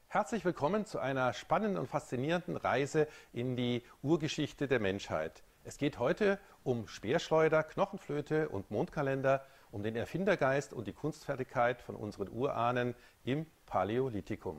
Herzlich willkommen zu einer spannenden und faszinierenden Reise in die Urgeschichte der Menschheit. Es geht heute um Speerschleuder, Knochenflöte und Mondkalender, um den Erfindergeist und die Kunstfertigkeit von unseren Urahnen im Paläolithikum.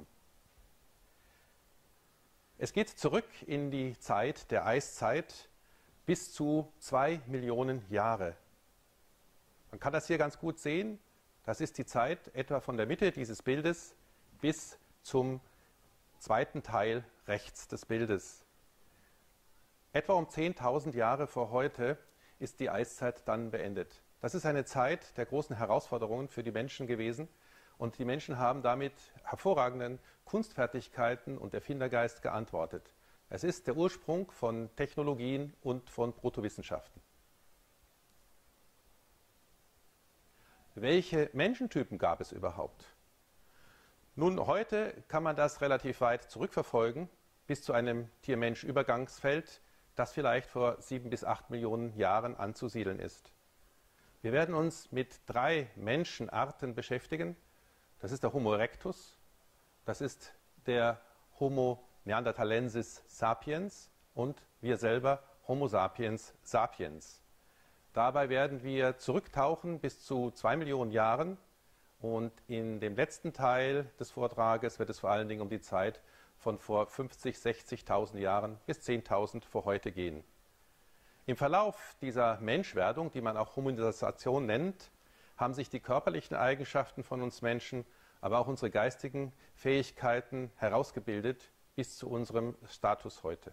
Es geht zurück in die Zeit der Eiszeit bis zu 2 Millionen Jahre. Man kann das hier ganz gut sehen. Das ist die Zeit etwa von der Mitte dieses Bildes bis zum zweiten Teil rechts des Bildes. Etwa um 10.000 Jahre vor heute ist die Eiszeit dann beendet. Das ist eine Zeit der großen Herausforderungen für die Menschen gewesen und die Menschen haben damit hervorragenden Kunstfertigkeiten und Erfindergeist geantwortet. Es ist der Ursprung von Technologien und von Protowissenschaften. Welche Menschentypen gab es überhaupt? Nun, heute kann man das relativ weit zurückverfolgen, bis zu einem Tier-Mensch-Übergangsfeld, das vielleicht vor 7 bis 8 Millionen Jahren anzusiedeln ist. Wir werden uns mit 3 Menschenarten beschäftigen. Das ist der Homo erectus, das ist der Homo neanderthalensis sapiens und wir selber Homo sapiens sapiens. Dabei werden wir zurücktauchen bis zu 2 Millionen Jahren. Und in dem letzten Teil des Vortrages wird es vor allen Dingen um die Zeit von vor 50.000, 60.000 Jahren bis 10.000 vor heute gehen. Im Verlauf dieser Menschwerdung, die man auch Hominisation nennt, haben sich die körperlichen Eigenschaften von uns Menschen, aber auch unsere geistigen Fähigkeiten herausgebildet bis zu unserem Status heute.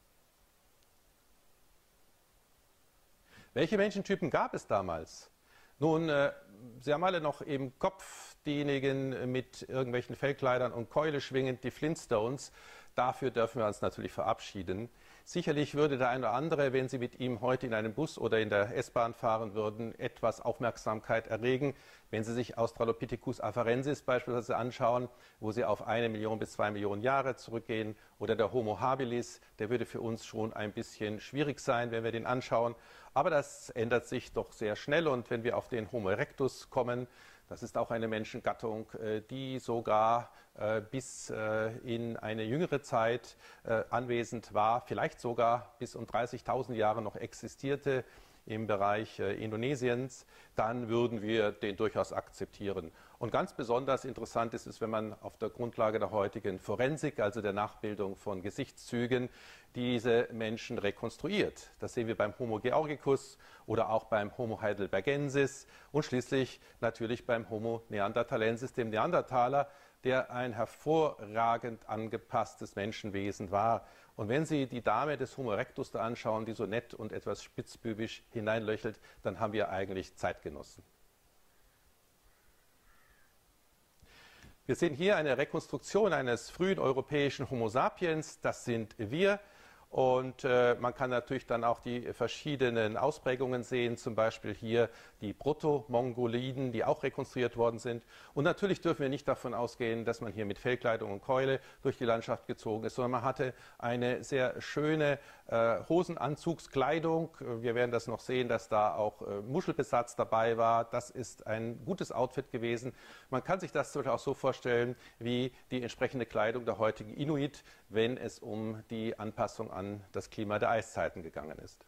Welche Menschentypen gab es damals? Nun, Sie haben alle noch im Kopf diejenigen mit irgendwelchen Fellkleidern und Keule schwingend, die Flintstones. Dafür dürfen wir uns natürlich verabschieden. Sicherlich würde der eine oder andere, wenn Sie mit ihm heute in einem Bus oder in der S-Bahn fahren würden, etwas Aufmerksamkeit erregen. Wenn Sie sich Australopithecus afarensis beispielsweise anschauen, wo Sie auf 1 Million bis 2 Millionen Jahre zurückgehen, oder der Homo habilis, der würde für uns schon ein bisschen schwierig sein, wenn wir den anschauen. Aber das ändert sich doch sehr schnell und wenn wir auf den Homo erectus kommen, das ist auch eine Menschengattung, die sogar bis in eine jüngere Zeit anwesend war, vielleicht sogar bis um 30.000 Jahre noch existierte im Bereich Indonesiens, dann würden wir den durchaus akzeptieren. Und ganz besonders interessant ist es, wenn man auf der Grundlage der heutigen Forensik, also der Nachbildung von Gesichtszügen, diese Menschen rekonstruiert. Das sehen wir beim Homo georgicus oder auch beim Homo heidelbergensis und schließlich natürlich beim Homo neanderthalensis, dem Neandertaler, der ein hervorragend angepasstes Menschenwesen war. Und wenn Sie die Dame des Homo erectus da anschauen, die so nett und etwas spitzbübisch hineinlöchelt, dann haben wir eigentlich Zeitgenossen. Wir sehen hier eine Rekonstruktion eines frühen europäischen Homo sapiens, das sind wir. Und man kann natürlich dann auch die verschiedenen Ausprägungen sehen, zum Beispiel hier die Proto-Mongoliden, die auch rekonstruiert worden sind. Und natürlich dürfen wir nicht davon ausgehen, dass man hier mit Fellkleidung und Keule durch die Landschaft gezogen ist, sondern man hatte eine sehr schöne Hosenanzugskleidung. Wir werden das noch sehen, dass da auch Muschelbesatz dabei war. Das ist ein gutes Outfit gewesen. Man kann sich das auch so vorstellen wie die entsprechende Kleidung der heutigen Inuit, wenn es um die Anpassung an das Klima der Eiszeiten gegangen ist.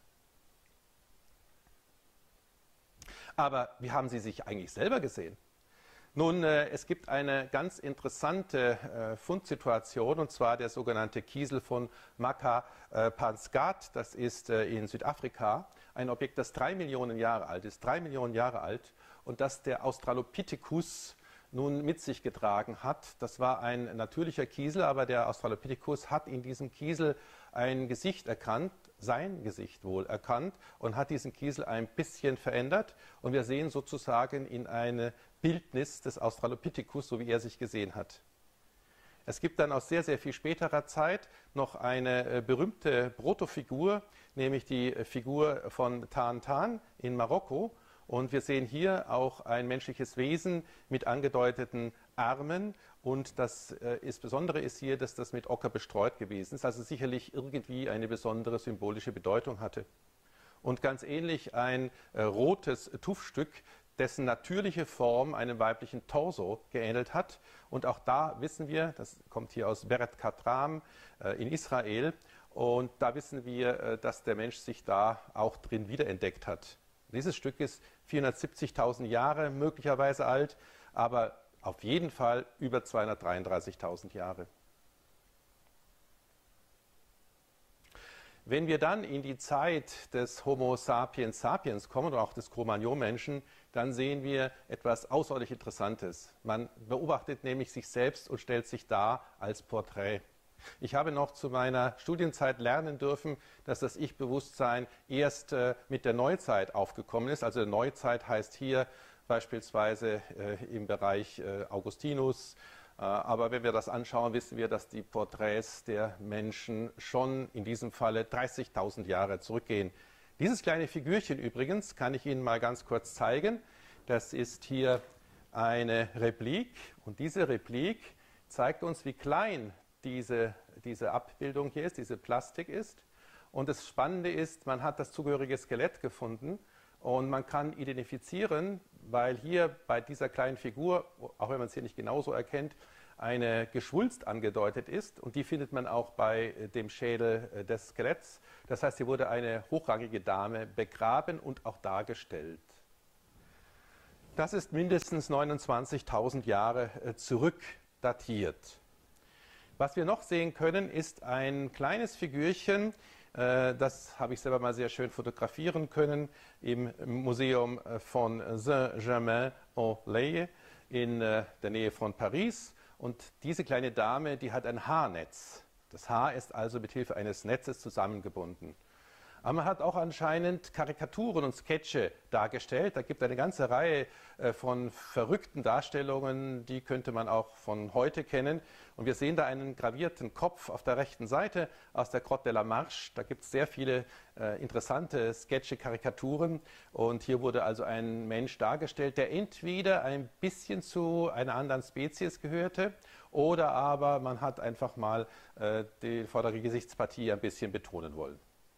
Aber wie haben Sie sich eigentlich selber gesehen? Nun, es gibt eine ganz interessante Fundsituation, und zwar der sogenannte Kiesel von Makapansgat. Das ist in Südafrika ein Objekt, das 3 Millionen Jahre alt ist, 3 Millionen Jahre alt, und das der Australopithecus nun mit sich getragen hat. Das war ein natürlicher Kiesel, aber der Australopithecus hat in diesem Kiesel ein Gesicht erkannt, sein Gesicht wohl erkannt, und hat diesen Kiesel ein bisschen verändert. Und wir sehen sozusagen in eine Bildnis des Australopithecus, so wie er sich gesehen hat. Es gibt dann aus sehr, sehr viel späterer Zeit noch eine berühmte Protofigur, nämlich die Figur von Tan Tan in Marokko. Und wir sehen hier auch ein menschliches Wesen mit angedeuteten Armen. Und das Besondere ist hier, dass das mit Ocker bestreut gewesen ist, also sicherlich irgendwie eine besondere symbolische Bedeutung hatte. Und ganz ähnlich ein rotes Tuffstück, dessen natürliche Form einem weiblichen Torso geähnelt hat. Und auch da wissen wir, das kommt hier aus Beret Katram in Israel, und da wissen wir, dass der Mensch sich da auch drin wiederentdeckt hat. Dieses Stück ist 470.000 Jahre möglicherweise alt, aber auf jeden Fall über 233.000 Jahre. Wenn wir dann in die Zeit des Homo sapiens sapiens kommen oder auch des Cro-Magnon-Menschen, dann sehen wir etwas außerordentlich Interessantes. Man beobachtet nämlich sich selbst und stellt sich dar als Porträt. Ich habe noch zu meiner Studienzeit lernen dürfen, dass das Ich-Bewusstsein erst mit der Neuzeit aufgekommen ist. Also Neuzeit heißt hier beispielsweise im Bereich Augustinus. Aber wenn wir das anschauen, wissen wir, dass die Porträts der Menschen schon in diesem Falle 30.000 Jahre zurückgehen. Dieses kleine Figürchen übrigens kann ich Ihnen mal ganz kurz zeigen. Das ist hier eine Replik und diese Replik zeigt uns, wie klein diese Abbildung hier ist, diese Plastik ist. Und das Spannende ist, man hat das zugehörige Skelett gefunden und man kann identifizieren, weil hier bei dieser kleinen Figur, auch wenn man es hier nicht genauso erkennt, eine Geschwulst angedeutet ist und die findet man auch bei dem Schädel des Skeletts. Das heißt, hier wurde eine hochrangige Dame begraben und auch dargestellt. Das ist mindestens 29.000 Jahre zurück datiert. Was wir noch sehen können, ist ein kleines Figürchen, das habe ich selber mal sehr schön fotografieren können, im Museum von Saint-Germain-en-Laye in der Nähe von Paris. Und diese kleine Dame, die hat ein Haarnetz. Das Haar ist also mit Hilfe eines Netzes zusammengebunden. Aber man hat auch anscheinend Karikaturen und Sketche dargestellt. Da gibt es eine ganze Reihe von verrückten Darstellungen, die könnte man auch von heute kennen. Und wir sehen da einen gravierten Kopf auf der rechten Seite aus der Grotte de la Marche. Da gibt es sehr viele interessante Sketche, Karikaturen. Und hier wurde also ein Mensch dargestellt, der entweder ein bisschen zu einer anderen Spezies gehörte oder aber man hat einfach mal die vordere Gesichtspartie ein bisschen betonen wollen.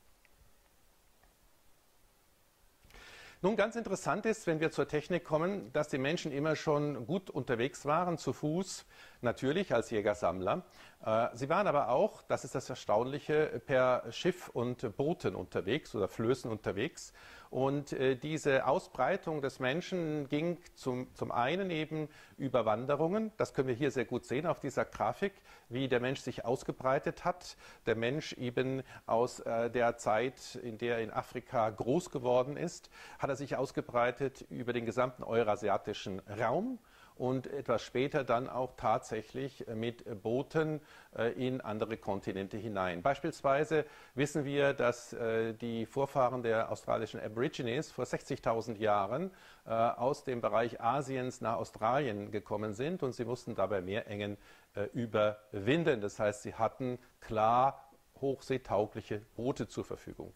Nun, ganz interessant ist, wenn wir zur Technik kommen, dass die Menschen immer schon gut unterwegs waren, zu Fuß, natürlich als Jäger-Sammler. Sie waren aber auch, das ist das Erstaunliche, per Schiff und Booten unterwegs oder Flößen unterwegs. Und diese Ausbreitung des Menschen ging zum einen eben über Wanderungen. Das können wir hier sehr gut sehen auf dieser Grafik, wie der Mensch sich ausgebreitet hat. Der Mensch eben aus der Zeit, in der er in Afrika groß geworden ist, hat er sich ausgebreitet über den gesamten eurasiatischen Raum. Und etwas später dann auch tatsächlich mit Booten in andere Kontinente hinein. Beispielsweise wissen wir, dass die Vorfahren der australischen Aborigines vor 60.000 Jahren aus dem Bereich Asiens nach Australien gekommen sind und sie mussten dabei Meerengen überwinden. Das heißt, sie hatten klar hochseetaugliche Boote zur Verfügung.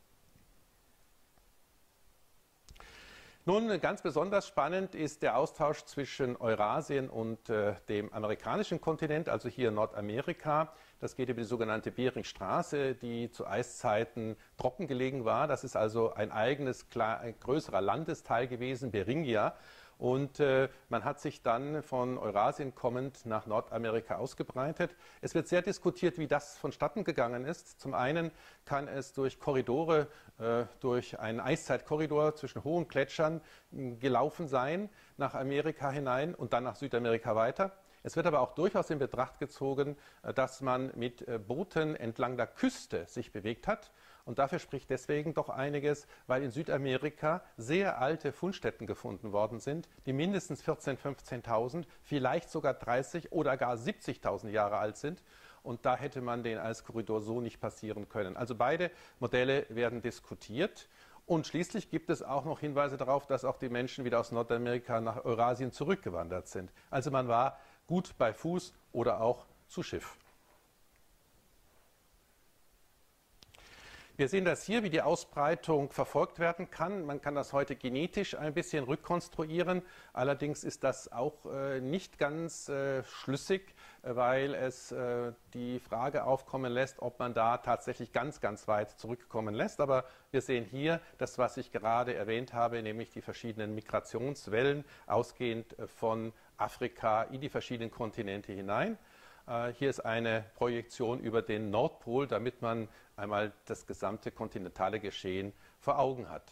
Nun, ganz besonders spannend ist der Austausch zwischen Eurasien und dem amerikanischen Kontinent, also hier Nordamerika. Das geht über die sogenannte Beringstraße, die zu Eiszeiten trocken gelegen war. Das ist also ein eigenes, ein größerer Landesteil gewesen, Beringia. Und man hat sich dann von Eurasien kommend nach Nordamerika ausgebreitet. Es wird sehr diskutiert, wie das vonstatten gegangen ist. Zum einen kann es durch Korridore, durch einen Eiszeitkorridor zwischen hohen Gletschern gelaufen sein, nach Amerika hinein und dann nach Südamerika weiter. Es wird aber auch durchaus in Betracht gezogen, dass man mit Booten entlang der Küste sich bewegt hat. Und dafür spricht deswegen doch einiges, weil in Südamerika sehr alte Fundstätten gefunden worden sind, die mindestens 14.000, 15.000, vielleicht sogar 30.000 oder gar 70.000 Jahre alt sind. Und da hätte man den Eiskorridor so nicht passieren können. Also beide Modelle werden diskutiert. Und schließlich gibt es auch noch Hinweise darauf, dass auch die Menschen wieder aus Nordamerika nach Eurasien zurückgewandert sind. Also man war gut bei Fuß oder auch zu Schiff. Wir sehen das hier, wie die Ausbreitung verfolgt werden kann. Man kann das heute genetisch ein bisschen rückkonstruieren. Allerdings ist das auch nicht ganz schlüssig, weil es die Frage aufkommen lässt, ob man da tatsächlich ganz, ganz weit zurückkommen lässt. Aber wir sehen hier das, was ich gerade erwähnt habe, nämlich die verschiedenen Migrationswellen, ausgehend von Afrika in die verschiedenen Kontinente hinein. Hier ist eine Projektion über den Nordpol, damit man einmal das gesamte kontinentale Geschehen vor Augen hat.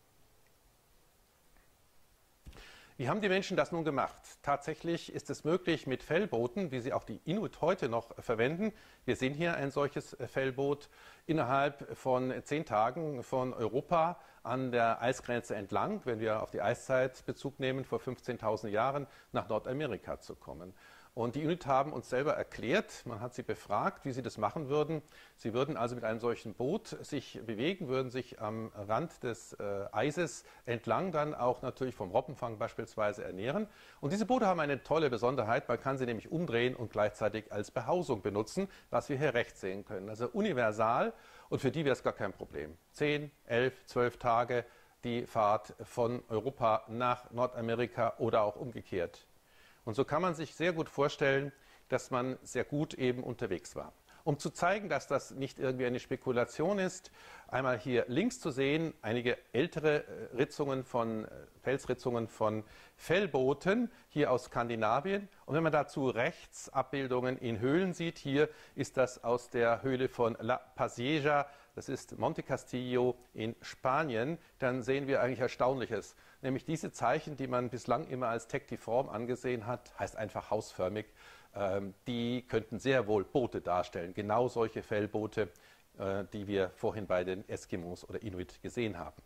Wie haben die Menschen das nun gemacht? Tatsächlich ist es möglich mit Fellbooten, wie sie auch die Inuit heute noch verwenden. Wir sehen hier ein solches Fellboot innerhalb von 10 Tagen von Europa an der Eisgrenze entlang, wenn wir auf die Eiszeit Bezug nehmen, vor 15.000 Jahren nach Nordamerika zu kommen. Und die Inuit haben uns selber erklärt, man hat sie befragt, wie sie das machen würden. Sie würden also mit einem solchen Boot sich bewegen, würden sich am Rand des Eises entlang dann auch natürlich vom Robbenfang beispielsweise ernähren. Und diese Boote haben eine tolle Besonderheit, man kann sie nämlich umdrehen und gleichzeitig als Behausung benutzen, was wir hier rechts sehen können. Also universal, und für die wäre es gar kein Problem. 10, 11, 12 Tage die Fahrt von Europa nach Nordamerika oder auch umgekehrt. Und so kann man sich sehr gut vorstellen, dass man sehr gut eben unterwegs war. Um zu zeigen, dass das nicht irgendwie eine Spekulation ist, einmal hier links zu sehen, einige ältere Felsritzungen von Fellbooten, hier aus Skandinavien. Und wenn man dazu rechts Abbildungen in Höhlen sieht, hier ist das aus der Höhle von La Pasieja, das ist Monte Castillo in Spanien, dann sehen wir eigentlich Erstaunliches. Nämlich diese Zeichen, die man bislang immer als tektiform angesehen hat, heißt einfach hausförmig, die könnten sehr wohl Boote darstellen. Genau solche Fellboote, die wir vorhin bei den Eskimos oder Inuit gesehen haben.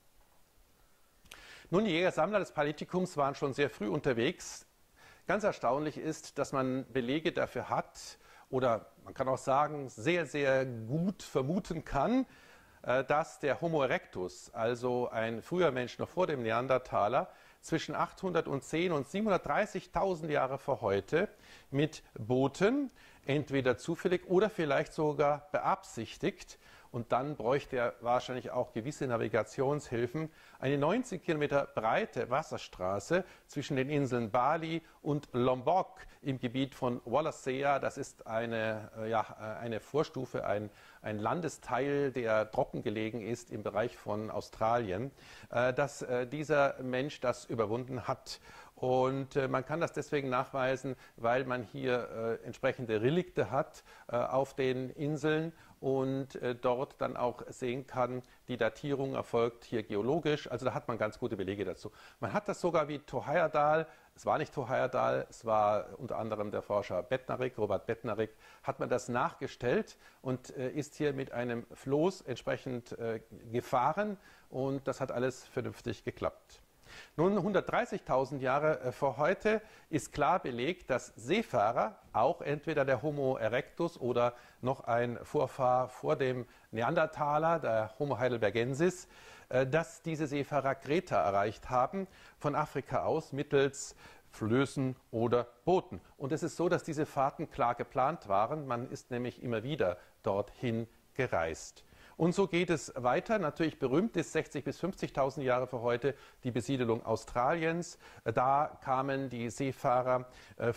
Nun, die Jäger-Sammler des Paläolithikums waren schon sehr früh unterwegs. Ganz erstaunlich ist, dass man Belege dafür hat, oder man kann auch sagen, sehr, sehr gut vermuten kann, dass der Homo erectus, also ein früher Mensch noch vor dem Neandertaler, zwischen 810 und 730.000 Jahre vor heute mit Booten, entweder zufällig oder vielleicht sogar beabsichtigt, und dann bräuchte er wahrscheinlich auch gewisse Navigationshilfen, eine 19 Kilometer breite Wasserstraße zwischen den Inseln Bali und Lombok im Gebiet von Wallacea. Das ist eine Vorstufe, ein Landesteil, der trocken gelegen ist im Bereich von Australien, dass dieser Mensch das überwunden hat. Und man kann das deswegen nachweisen, weil man hier entsprechende Relikte hat auf den Inseln und dort dann auch sehen kann, die Datierung erfolgt hier geologisch. Also da hat man ganz gute Belege dazu. Man hat das sogar wie Thor Heyerdahl, es war nicht Thor Heyerdahl, es war unter anderem der Forscher Bednarik, Robert Bednarik, hat man das nachgestellt und ist hier mit einem Floß entsprechend gefahren, und das hat alles vernünftig geklappt. Nun, 130.000 Jahre vor heute ist klar belegt, dass Seefahrer, auch entweder der Homo erectus oder noch ein Vorfahr vor dem Neandertaler, der Homo heidelbergensis, dass diese Seefahrer Kreta erreicht haben, von Afrika aus mittels Flößen oder Booten. Und es ist so, dass diese Fahrten klar geplant waren. Man ist nämlich immer wieder dorthin gereist. Und so geht es weiter. Natürlich berühmt ist 60.000 bis 50.000 Jahre vor heute die Besiedelung Australiens. Da kamen die Seefahrer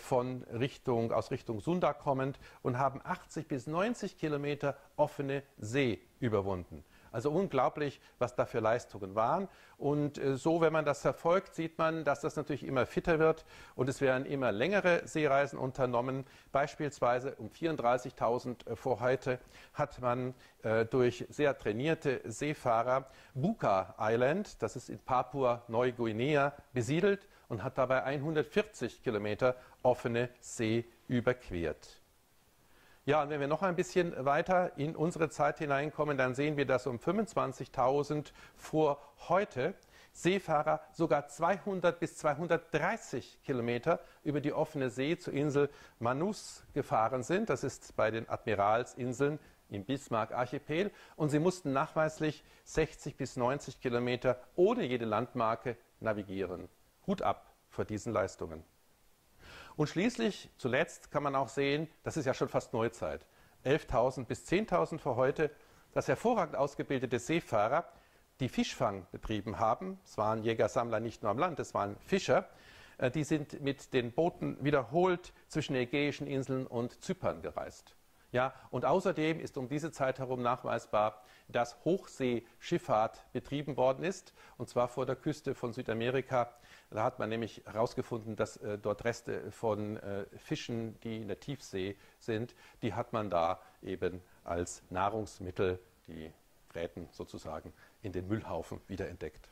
aus Richtung Sunda kommend und haben 80 bis 90 Kilometer offene See überwunden. Also unglaublich, was da für Leistungen waren. Und so, wenn man das verfolgt, sieht man, dass das natürlich immer fitter wird und es werden immer längere Seereisen unternommen. Beispielsweise um 34.000 vor heute hat man durch sehr trainierte Seefahrer Buka Island, das ist in Papua-Neuguinea, besiedelt und hat dabei 140 Kilometer offene See überquert. Ja, und wenn wir noch ein bisschen weiter in unsere Zeit hineinkommen, dann sehen wir, dass um 25.000 vor heute Seefahrer sogar 200 bis 230 Kilometer über die offene See zur Insel Manus gefahren sind. Das ist bei den Admiralsinseln im Bismarck-Archipel. Und sie mussten nachweislich 60 bis 90 Kilometer ohne jede Landmarke navigieren. Hut ab vor diesen Leistungen. Und schließlich, zuletzt kann man auch sehen, das ist ja schon fast Neuzeit, 11.000 bis 10.000 vor heute, dass hervorragend ausgebildete Seefahrer, die Fischfang betrieben haben, es waren Jäger-Sammler nicht nur am Land, es waren Fischer, die sind mit den Booten wiederholt zwischen den Ägäischen Inseln und Zypern gereist. Ja, und außerdem ist um diese Zeit herum nachweisbar, dass Hochseeschifffahrt betrieben worden ist, und zwar vor der Küste von Südamerika. Da hat man nämlich herausgefunden, dass dort Reste von Fischen, die in der Tiefsee sind, die hat man da eben als Nahrungsmittel, die Gräten sozusagen, in den Müllhaufen wiederentdeckt.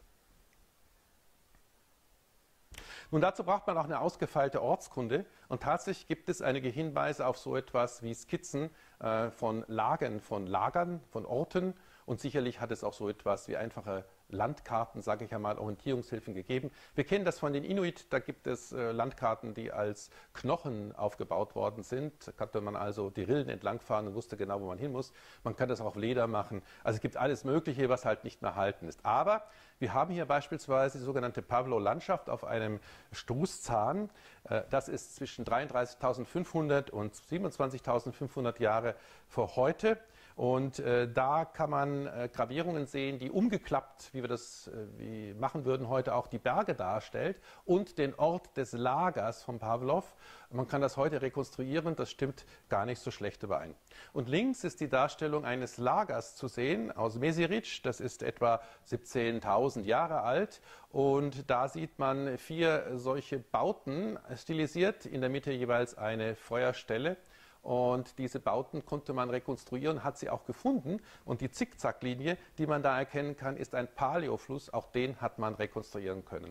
Nun, dazu braucht man auch eine ausgefeilte Ortskunde, und tatsächlich gibt es einige Hinweise auf so etwas wie Skizzen von Lagern, von Orten, und sicherlich hat es auch so etwas wie einfache Landkarten, sage ich einmal, Orientierungshilfen gegeben. Wir kennen das von den Inuit, da gibt es Landkarten, die als Knochen aufgebaut worden sind. Da konnte man also die Rillen entlangfahren und wusste genau, wo man hin muss. Man kann das auch auf Leder machen. Also es gibt alles Mögliche, was halt nicht mehr erhalten ist. Aber wir haben hier beispielsweise die sogenannte Pavlo-Landschaft auf einem Stoßzahn. Das ist zwischen 33.500 und 27.500 Jahre vor heute. Und da kann man Gravierungen sehen, die umgeklappt, wie wir das machen würden heute, auch die Berge darstellt und den Ort des Lagers von Pavlov. Man kann das heute rekonstruieren, das stimmt gar nicht so schlecht überein. Und links ist die Darstellung eines Lagers zu sehen aus Meziric, das ist etwa 17.000 Jahre alt. Und da sieht man 4 solche Bauten stilisiert, in der Mitte jeweils eine Feuerstelle. Und diese Bauten konnte man rekonstruieren, hat sie auch gefunden. Und die Zickzacklinie, die man da erkennen kann, ist ein Paläofluss. Auch den hat man rekonstruieren können.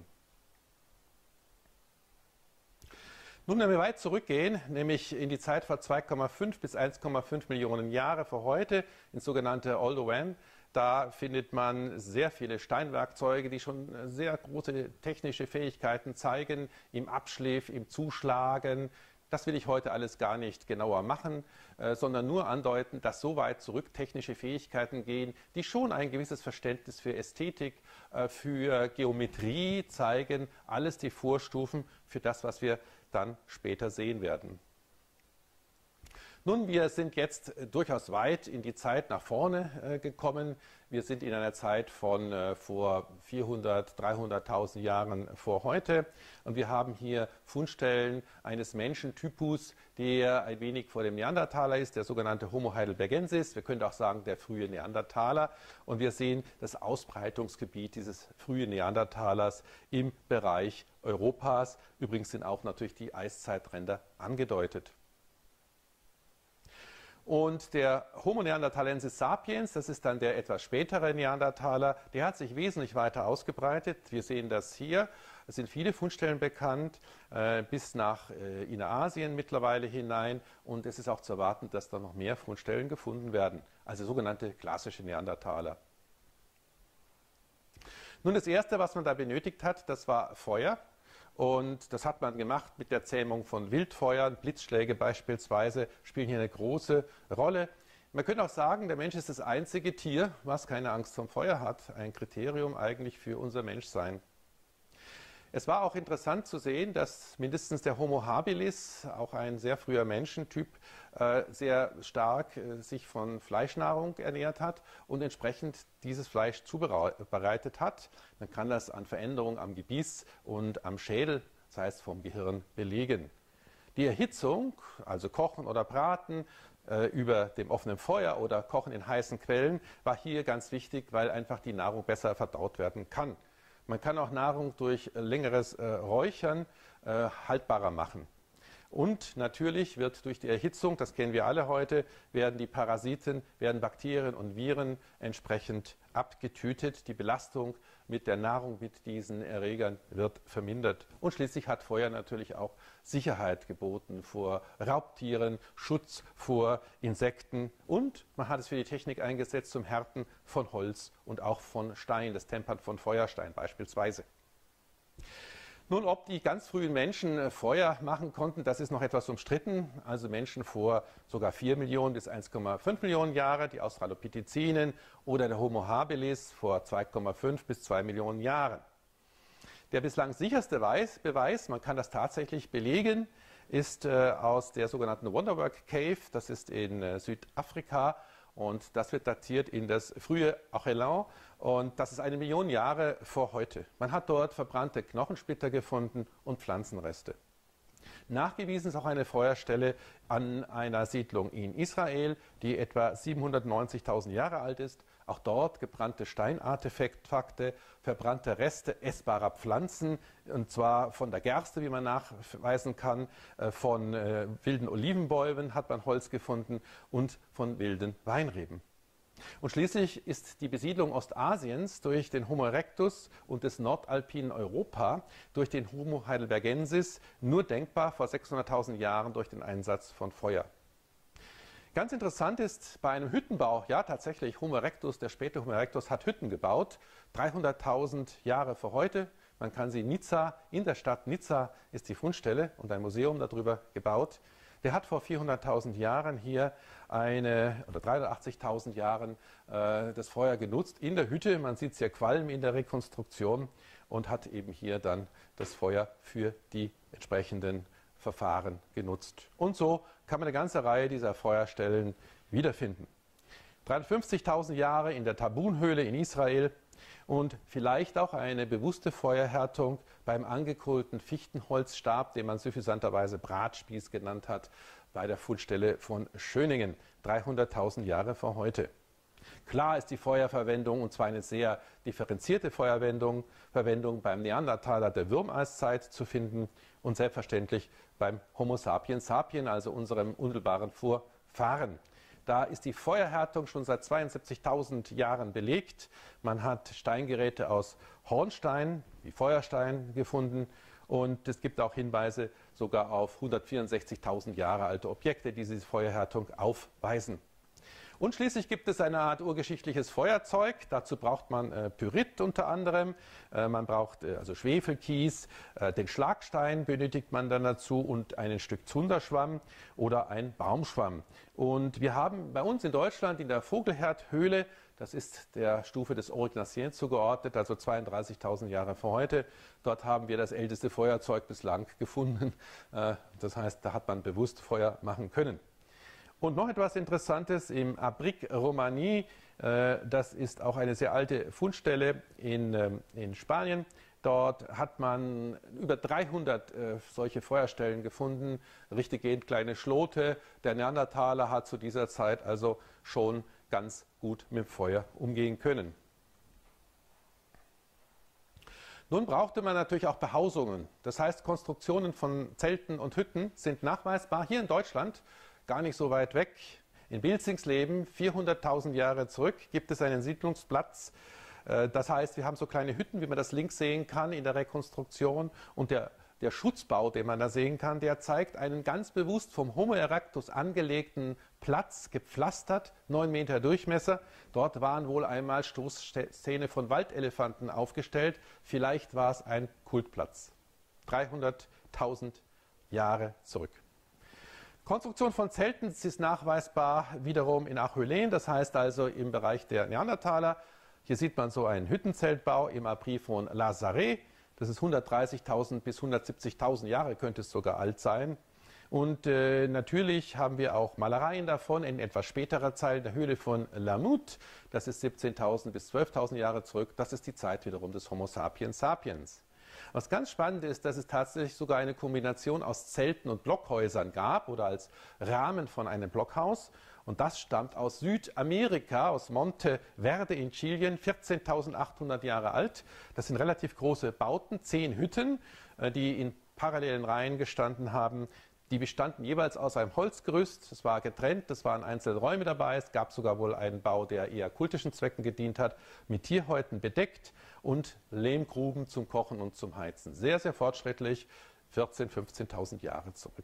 Nun, wenn wir weit zurückgehen, nämlich in die Zeit vor 2,5 bis 1,5 Millionen Jahre vor heute, ins sogenannte Oldowan, da findet man sehr viele Steinwerkzeuge, die schon sehr große technische Fähigkeiten zeigen, im Abschliff, im Zuschlagen. Das will ich heute alles gar nicht genauer machen, sondern nur andeuten, dass so weit zurück technische Fähigkeiten gehen, die schon ein gewisses Verständnis für Ästhetik, für Geometrie zeigen. Alles die Vorstufen für das, was wir dann später sehen werden. Nun, wir sind jetzt durchaus weit in die Zeit nach vorne gekommen. Wir sind in einer Zeit von vor 400.000, 300.000 Jahren vor heute. Und wir haben hier Fundstellen eines Menschentypus, der ein wenig vor dem Neandertaler ist, der sogenannte Homo heidelbergensis. Wir können auch sagen, der frühe Neandertaler. Und wir sehen das Ausbreitungsgebiet dieses frühen Neandertalers im Bereich Europas. Übrigens sind auch natürlich die Eiszeitränder angedeutet. Und der Homo neanderthalensis sapiens, das ist dann der etwas spätere Neandertaler, der hat sich wesentlich weiter ausgebreitet. Wir sehen das hier. Es sind viele Fundstellen bekannt, bis nach Innerasien mittlerweile hinein. Und es ist auch zu erwarten, dass da noch mehr Fundstellen gefunden werden, also sogenannte klassische Neandertaler. Nun, das Erste, was man da benötigt hat, das war Feuer. Und das hat man gemacht mit der Zähmung von Wildfeuern. Blitzschläge beispielsweise spielen hier eine große Rolle. Man könnte auch sagen, der Mensch ist das einzige Tier, was keine Angst vor Feuer hat. Ein Kriterium eigentlich für unser Menschsein. Es war auch interessant zu sehen, dass mindestens der Homo habilis, auch ein sehr früher Menschentyp, sehr stark sich von Fleischnahrung ernährt hat und entsprechend dieses Fleisch zubereitet hat. Man kann das an Veränderungen am Gebiss und am Schädel, das heißt vom Gehirn, belegen. Die Erhitzung, also Kochen oder Braten, über dem offenen Feuer oder Kochen in heißen Quellen, war hier ganz wichtig, weil einfach die Nahrung besser verdaut werden kann. Man kann auch Nahrung durch längeres Räuchern haltbarer machen. Und natürlich wird durch die Erhitzung, das kennen wir alle heute, werden die Parasiten, werden Bakterien und Viren entsprechend abgetötet. Die Belastung mit der Nahrung, mit diesen Erregern wird vermindert. Und schließlich hat Feuer natürlich auch Sicherheit geboten vor Raubtieren, Schutz vor Insekten. Und man hat es für die Technik eingesetzt zum Härten von Holz und auch von Stein, das Tempern von Feuerstein beispielsweise. Nun, ob die ganz frühen Menschen Feuer machen konnten, das ist noch etwas umstritten. Also Menschen vor sogar 4 Millionen bis 1,5 Millionen Jahre, die Australopithecinen oder der Homo habilis vor 2,5 bis 2 Millionen Jahren. Der bislang sicherste Beweis, man kann das tatsächlich belegen, ist aus der sogenannten Wonderwork Cave, das ist in Südafrika. Und das wird datiert in das frühe Archelon und das ist 1 Million Jahre vor heute. Man hat dort verbrannte Knochensplitter gefunden und Pflanzenreste. Nachgewiesen ist auch eine Feuerstelle an einer Siedlung in Israel, die etwa 790.000 Jahre alt ist. Auch dort gebrannte Steinartefakte, verbrannte Reste essbarer Pflanzen, und zwar von der Gerste, wie man nachweisen kann, von wilden Olivenbäumen hat man Holz gefunden und von wilden Weinreben. Und schließlich ist die Besiedlung Ostasiens durch den Homo erectus und des nordalpinen Europa durch den Homo heidelbergensis nur denkbar vor 600.000 Jahren durch den Einsatz von Feuer. Ganz interessant ist bei einem Hüttenbau, ja tatsächlich, Homo erectus, der späte Homo erectus hat Hütten gebaut, 300.000 Jahre vor heute. Man kann sie in Nizza, in der Stadt Nizza ist die Fundstelle und ein Museum darüber gebaut. Der hat vor 400.000 Jahren hier oder 380.000 Jahren das Feuer genutzt in der Hütte. Man sieht sehr Qualm in der Rekonstruktion und hat eben hier dann das Feuer für die entsprechenden Verfahren genutzt. Und so kann man eine ganze Reihe dieser Feuerstellen wiederfinden. 350.000 Jahre in der Tabun-Höhle in Israel und vielleicht auch eine bewusste Feuerhärtung beim angekohlten Fichtenholzstab, den man suffisanterweise Bratspieß genannt hat, bei der Fundstelle von Schöningen, 300.000 Jahre vor heute. Klar ist die Feuerverwendung, und zwar eine sehr differenzierte Verwendung beim Neandertaler der Würmeiszeit zu finden und selbstverständlich beim Homo sapiens sapien, also unserem unmittelbaren Vorfahren. Da ist die Feuerhärtung schon seit 72.000 Jahren belegt. Man hat Steingeräte aus Hornstein, wie Feuerstein, gefunden. Und es gibt auch Hinweise sogar auf 164.000 Jahre alte Objekte, die diese Feuerhärtung aufweisen. Und schließlich gibt es eine Art urgeschichtliches Feuerzeug. Dazu braucht man Pyrit unter anderem. Man braucht also Schwefelkies. Den Schlagstein benötigt man dann dazu und ein Stück Zunderschwamm oder ein Baumschwamm. Und wir haben bei uns in Deutschland in der Vogelherdhöhle, das ist der Stufe des Aurignaciens zugeordnet, also 32.000 Jahre vor heute. Dort haben wir das älteste Feuerzeug bislang gefunden. Das heißt, da hat man bewusst Feuer machen können. Und noch etwas Interessantes im Abric Romani, das ist auch eine sehr alte Fundstelle in Spanien. Dort hat man über 300 solche Feuerstellen gefunden, richtiggehend kleine Schlote. Der Neandertaler hat zu dieser Zeit also schon ganz gut mit Feuer umgehen können. Nun brauchte man natürlich auch Behausungen. Das heißt, Konstruktionen von Zelten und Hütten sind nachweisbar hier in Deutschland. Gar nicht so weit weg. In Bilzingsleben, 400.000 Jahre zurück, gibt es einen Siedlungsplatz. Das heißt, wir haben so kleine Hütten, wie man das links sehen kann in der Rekonstruktion. Und der Schutzbau, den man da sehen kann, der zeigt einen ganz bewusst vom Homo erectus angelegten Platz, gepflastert, 9 Meter Durchmesser. Dort waren wohl einmal Stoßzähne von Waldelefanten aufgestellt. Vielleicht war es ein Kultplatz. 300.000 Jahre zurück. Konstruktion von Zelten ist nachweisbar wiederum in Acheulen, das heißt also im Bereich der Neandertaler. Hier sieht man so einen Hüttenzeltbau im Abri von Lazare. Das ist 130.000 bis 170.000 Jahre, könnte es sogar alt sein. Und natürlich haben wir auch Malereien davon in etwas späterer Zeit, der Höhle von Lamut. Das ist 17.000 bis 12.000 Jahre zurück. Das ist die Zeit wiederum des Homo sapiens sapiens. Was ganz spannend ist, dass es tatsächlich sogar eine Kombination aus Zelten und Blockhäusern gab oder als Rahmen von einem Blockhaus. Und das stammt aus Südamerika, aus Monte Verde in Chilien, 14.800 Jahre alt. Das sind relativ große Bauten, 10 Hütten, die in parallelen Reihen gestanden haben. Die bestanden jeweils aus einem Holzgerüst, es war getrennt, es waren einzelne Räume dabei, es gab sogar wohl einen Bau, der eher kultischen Zwecken gedient hat, mit Tierhäuten bedeckt und Lehmgruben zum Kochen und zum Heizen. Sehr, sehr fortschrittlich, 14.000, 15.000 Jahre zurück.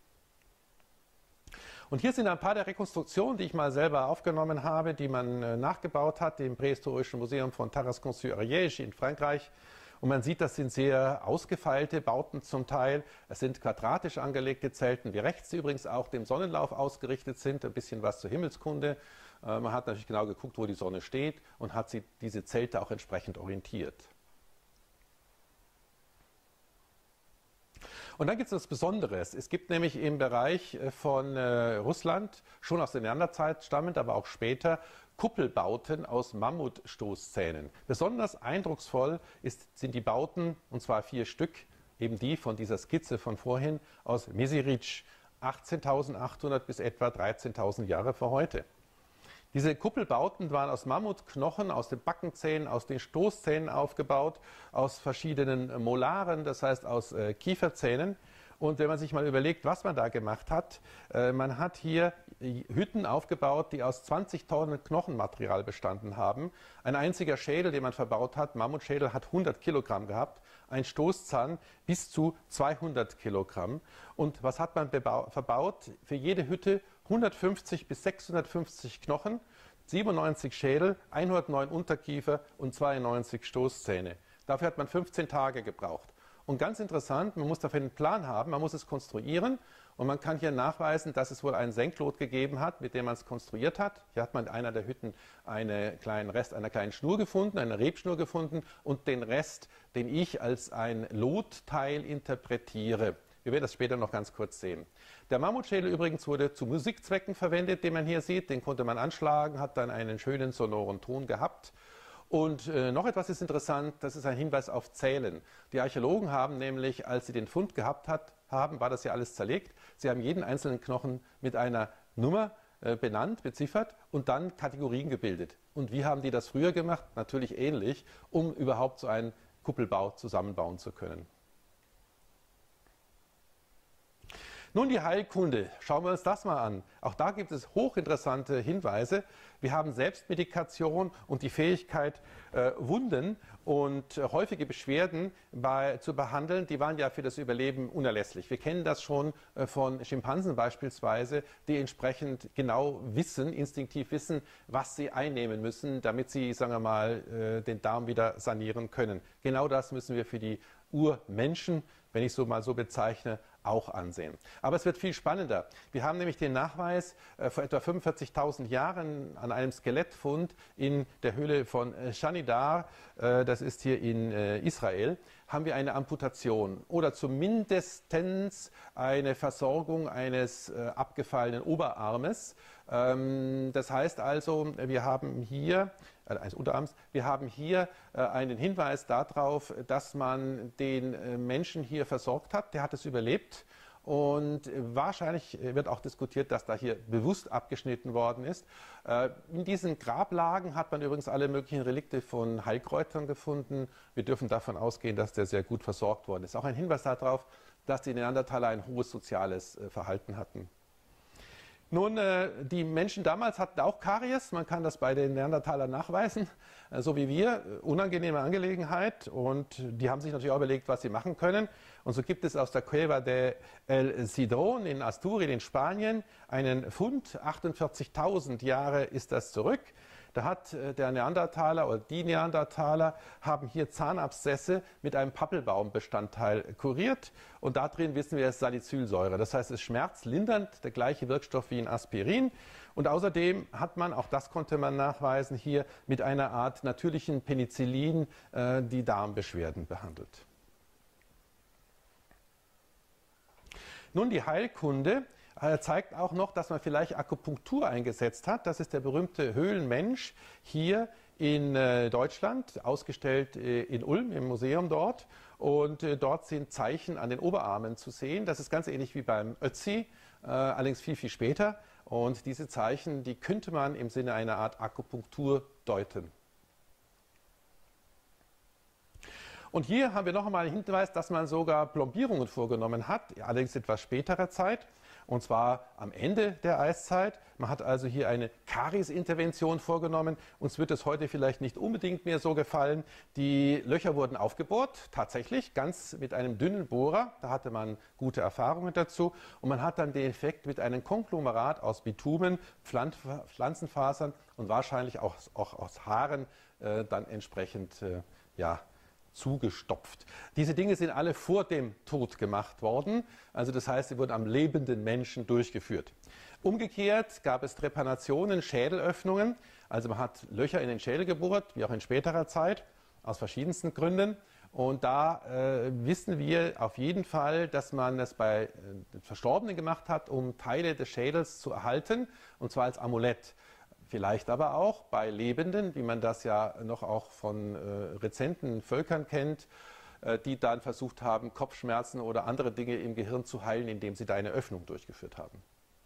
Und hier sind ein paar der Rekonstruktionen, die ich mal selber aufgenommen habe, die man nachgebaut hat im Prähistorischen Museum von Tarascon-sur-Ariège in Frankreich. Und man sieht, das sind sehr ausgefeilte Bauten zum Teil. Es sind quadratisch angelegte Zelten, wie rechts, die übrigens auch dem Sonnenlauf ausgerichtet sind. Ein bisschen was zur Himmelskunde. Man hat natürlich genau geguckt, wo die Sonne steht und hat diese Zelte auch entsprechend orientiert. Und dann gibt es was Besonderes. Es gibt nämlich im Bereich von Russland, schon aus der Neanderzeit stammend, aber auch später, Kuppelbauten aus Mammutstoßzähnen. Besonders eindrucksvoll sind die Bauten, und zwar 4 Stück, eben die von dieser Skizze von vorhin, aus Meziric, 18.800 bis etwa 13.000 Jahre vor heute. Diese Kuppelbauten waren aus Mammutknochen, aus den Backenzähnen, aus den Stoßzähnen aufgebaut, aus verschiedenen Molaren, das heißt aus Kieferzähnen. Und wenn man sich mal überlegt, was man da gemacht hat, man hat hier Hütten aufgebaut, die aus 20 Tonnen Knochenmaterial bestanden haben. Ein einziger Schädel, den man verbaut hat, Mammutschädel, hat 100 Kilogramm gehabt, ein Stoßzahn bis zu 200 Kilogramm. Und was hat man verbaut? Für jede Hütte 150 bis 650 Knochen, 97 Schädel, 109 Unterkiefer und 92 Stoßzähne. Dafür hat man 15 Tage gebraucht. Und ganz interessant, man muss dafür einen Plan haben, man muss es konstruieren und man kann hier nachweisen, dass es wohl einen Senklot gegeben hat, mit dem man es konstruiert hat. Hier hat man in einer der Hütten einen kleinen Rest einer kleinen Schnur gefunden, eine Rebschnur gefunden und den Rest, den ich als ein Lotteil interpretiere. Wir werden das später noch ganz kurz sehen. Der Mammutschädel übrigens wurde zu Musikzwecken verwendet, den man hier sieht. Den konnte man anschlagen, hat dann einen schönen sonoren Ton gehabt. Und noch etwas ist interessant, das ist ein Hinweis auf Zählen. Die Archäologen haben nämlich, als sie den Fund gehabt haben, war das ja alles zerlegt. Sie haben jeden einzelnen Knochen mit einer Nummer benannt, beziffert und dann Kategorien gebildet. Und wie haben die das früher gemacht? Natürlich ähnlich, um überhaupt so einen Kuppelbau zusammenbauen zu können. Nun die Heilkunde. Schauen wir uns das mal an. Auch da gibt es hochinteressante Hinweise. Wir haben Selbstmedikation und die Fähigkeit, Wunden und häufige Beschwerden zu behandeln. Die waren ja für das Überleben unerlässlich. Wir kennen das schon von Schimpansen beispielsweise, die entsprechend genau wissen, instinktiv wissen, was sie einnehmen müssen, damit sie, sagen wir mal, den Darm wieder sanieren können. Genau das müssen wir für die Urmenschen, wenn ich es so mal so bezeichne, auch ansehen. Aber es wird viel spannender. Wir haben nämlich den Nachweis vor etwa 45.000 Jahren an einem Skelettfund in der Höhle von Shanidar, das ist hier in Israel, haben wir eine Amputation oder zumindest eine Versorgung eines abgefallenen Oberarmes. Das heißt also, wir haben hier eines Unterarms. Wir haben hier einen Hinweis darauf, dass man den Menschen hier versorgt hat. Der hat es überlebt. Und wahrscheinlich wird auch diskutiert, dass da hier bewusst abgeschnitten worden ist. In diesen Grablagen hat man übrigens alle möglichen Relikte von Heilkräutern gefunden. Wir dürfen davon ausgehen, dass der sehr gut versorgt worden ist. Auch ein Hinweis darauf, dass die Neandertaler ein hohes soziales Verhalten hatten. Nun, die Menschen damals hatten auch Karies, man kann das bei den Neandertalern nachweisen, so wie wir, unangenehme Angelegenheit und die haben sich natürlich auch überlegt, was sie machen können. Und so gibt es aus der Cueva de El Sidrón in Asturien in Spanien einen Fund, 48.000 Jahre ist das zurück. Da hat der Neandertaler oder die Neandertaler haben hier Zahnabszesse mit einem Pappelbaumbestandteil kuriert und da drin wissen wir, es ist Salicylsäure. Das heißt, es ist schmerzlindernd, der gleiche Wirkstoff wie in Aspirin. Und außerdem hat man, auch das konnte man nachweisen, hier mit einer Art natürlichen Penicillin die Darmbeschwerden behandelt. Nun die Heilkunde zeigt auch noch, dass man vielleicht Akupunktur eingesetzt hat. Das ist der berühmte Höhlenmensch hier in Deutschland, ausgestellt in Ulm im Museum dort. Und dort sind Zeichen an den Oberarmen zu sehen. Das ist ganz ähnlich wie beim Ötzi, allerdings viel, viel später. Und diese Zeichen, die könnte man im Sinne einer Art Akupunktur deuten. Und hier haben wir noch einmal einen Hinweis, dass man sogar Plombierungen vorgenommen hat, allerdings etwas späterer Zeit. Und zwar am Ende der Eiszeit. Man hat also hier eine Karies-Intervention vorgenommen. Uns wird es heute vielleicht nicht unbedingt mehr so gefallen. Die Löcher wurden aufgebohrt, tatsächlich, ganz mit einem dünnen Bohrer. Da hatte man gute Erfahrungen dazu. Und man hat dann den Effekt mit einem Konglomerat aus Bitumen, Pflanzenfasern und wahrscheinlich auch aus Haaren dann entsprechend zugestopft. Diese Dinge sind alle vor dem Tod gemacht worden, also das heißt, sie wurden am lebenden Menschen durchgeführt. Umgekehrt gab es Trepanationen, Schädelöffnungen, also man hat Löcher in den Schädel gebohrt, wie auch in späterer Zeit, aus verschiedensten Gründen. Und da wissen wir auf jeden Fall, dass man es bei Verstorbenen gemacht hat, um Teile des Schädels zu erhalten, und zwar als Amulett. Vielleicht aber auch bei Lebenden, wie man das ja noch auch von rezenten Völkern kennt, die dann versucht haben, Kopfschmerzen oder andere Dinge im Gehirn zu heilen, indem sie da eine Öffnung durchgeführt haben.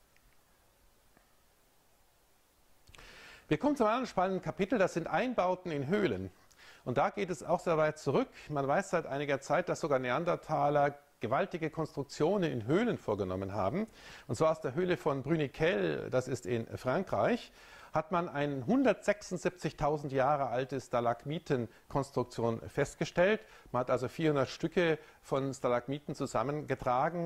Wir kommen zum anderen spannenden Kapitel, das sind Einbauten in Höhlen. Und da geht es auch sehr weit zurück. Man weiß seit einiger Zeit, dass sogar Neandertaler gewaltige Konstruktionen in Höhlen vorgenommen haben. Und zwar aus der Höhle von Bruniquel, das ist in Frankreich, hat man eine 176.000 Jahre alte Stalagmitenkonstruktion festgestellt. Man hat also 400 Stücke von Stalagmiten zusammengetragen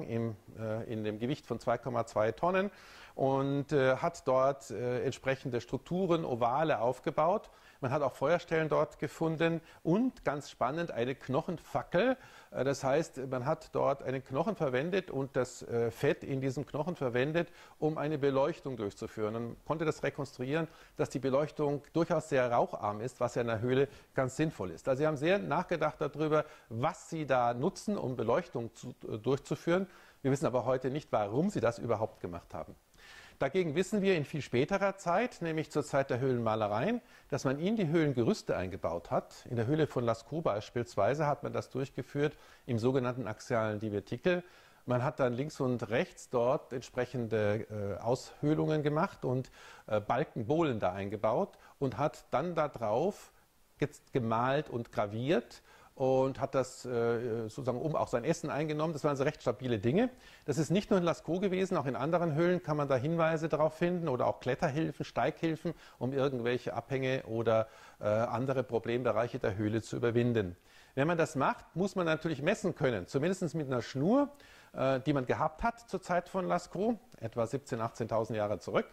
in dem Gewicht von 2,2 Tonnen und hat dort entsprechende Strukturen, Ovale aufgebaut. Man hat auch Feuerstellen dort gefunden und ganz spannend eine Knochenfackel. Das heißt, man hat dort einen Knochen verwendet und das Fett in diesem Knochen verwendet, um eine Beleuchtung durchzuführen. Man konnte das rekonstruieren, dass die Beleuchtung durchaus sehr raucharm ist, was ja in der Höhle ganz sinnvoll ist. Also sie haben sehr nachgedacht darüber, was sie da nutzen, um Beleuchtung durchzuführen. Wir wissen aber heute nicht, warum sie das überhaupt gemacht haben. Dagegen wissen wir in viel späterer Zeit, nämlich zur Zeit der Höhlenmalereien, dass man in die Höhlen Gerüste eingebaut hat. In der Höhle von Lascaux beispielsweise hat man das durchgeführt im sogenannten axialen Divertikel. Man hat dann links und rechts dort entsprechende Aushöhlungen gemacht und Balkenbohlen da eingebaut und hat dann darauf gemalt und graviert und hat das sozusagen auch sein Essen eingenommen. Das waren also recht stabile Dinge. Das ist nicht nur in Lascaux gewesen, auch in anderen Höhlen kann man da Hinweise darauf finden oder auch Kletterhilfen, Steighilfen, um irgendwelche Abhänge oder andere Problembereiche der Höhle zu überwinden. Wenn man das macht, muss man natürlich messen können, zumindest mit einer Schnur, die man gehabt hat zur Zeit von Lascaux, etwa 17.000, 18.000 Jahre zurück.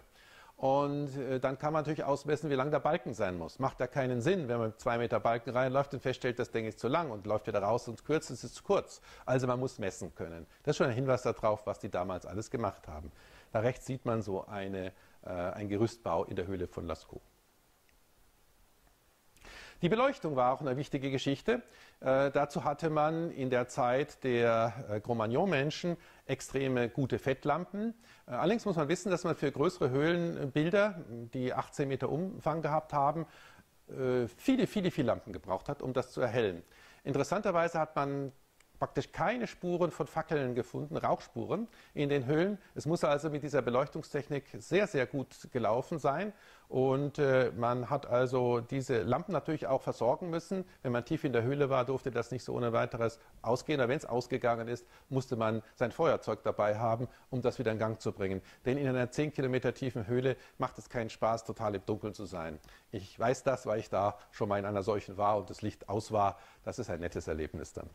Und dann kann man natürlich ausmessen, wie lang der Balken sein muss. Macht ja keinen Sinn, wenn man mit 2 Meter Balken reinläuft und feststellt, das Ding ist zu lang und läuft wieder raus und kürzt, es ist zu kurz. Also man muss messen können. Das ist schon ein Hinweis darauf, was die damals alles gemacht haben. Da rechts sieht man so ein Gerüstbau in der Höhle von Lascaux. Die Beleuchtung war auch eine wichtige Geschichte. Dazu hatte man in der Zeit der Cro-Magnon-Menschen extreme gute Fettlampen. Allerdings muss man wissen, dass man für größere Höhlenbilder, die 18 Meter Umfang gehabt haben, viele Lampen gebraucht hat, um das zu erhellen. Interessanterweise hat man praktisch keine Spuren von Fackeln gefunden, Rauchspuren in den Höhlen. Es muss also mit dieser Beleuchtungstechnik sehr, sehr gut gelaufen sein. Und man hat also diese Lampen natürlich auch versorgen müssen. Wenn man tief in der Höhle war, durfte das nicht so ohne weiteres ausgehen. Aber wenn es ausgegangen ist, musste man sein Feuerzeug dabei haben, um das wieder in Gang zu bringen. Denn in einer 10 Kilometer tiefen Höhle macht es keinen Spaß, total im Dunkeln zu sein. Ich weiß das, weil ich da schon mal in einer solchen war und das Licht aus war. Das ist ein nettes Erlebnis dann.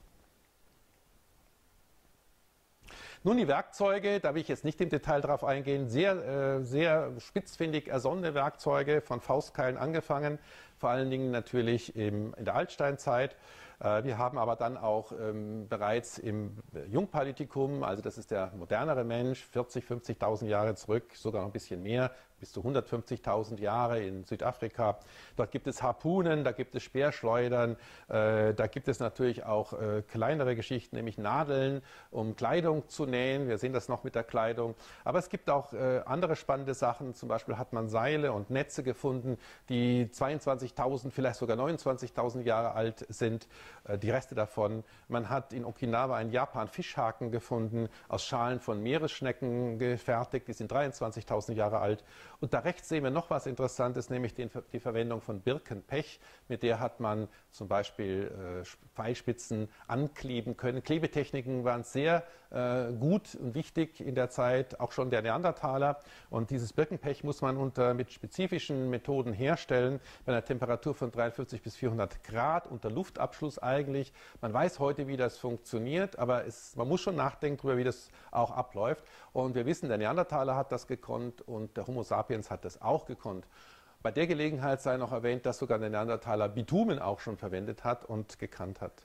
Nun die Werkzeuge, da will ich jetzt nicht im Detail drauf eingehen, sehr spitzfindig ersonnene Werkzeuge, von Faustkeilen angefangen, vor allen Dingen natürlich in der Altsteinzeit. Wir haben aber dann auch bereits im Jungpaläolithikum, also das ist der modernere Mensch, 40.000, 50.000 Jahre zurück, sogar noch ein bisschen mehr, bis zu 150.000 Jahre in Südafrika. Dort gibt es Harpunen, da gibt es Speerschleudern, da gibt es natürlich auch kleinere Geschichten, nämlich Nadeln, um Kleidung zu nähen. Wir sehen das noch mit der Kleidung. Aber es gibt auch andere spannende Sachen. Zum Beispiel hat man Seile und Netze gefunden, die 22.000, vielleicht sogar 29.000 Jahre alt sind. Die Reste davon. Man hat in Okinawa in Japan Fischhaken gefunden, aus Schalen von Meeresschnecken gefertigt. Die sind 23.000 Jahre alt. Und da rechts sehen wir noch was Interessantes, nämlich die Verwendung von Birkenpech. Mit der hat man zum Beispiel Pfeilspitzen ankleben können. Klebetechniken waren sehr gut und wichtig in der Zeit, auch schon der Neandertaler. Und dieses Birkenpech muss man mit spezifischen Methoden herstellen, bei einer Temperatur von 43 bis 400 Grad unter Luftabschluss eigentlich. Man weiß heute, wie das funktioniert, aber man muss schon nachdenken darüber, wie das auch abläuft. Und wir wissen, der Neandertaler hat das gekonnt und der Homo sapiens hat das auch gekonnt. Bei der Gelegenheit sei noch erwähnt, dass sogar der Neandertaler Bitumen auch schon verwendet hat und gekannt hat.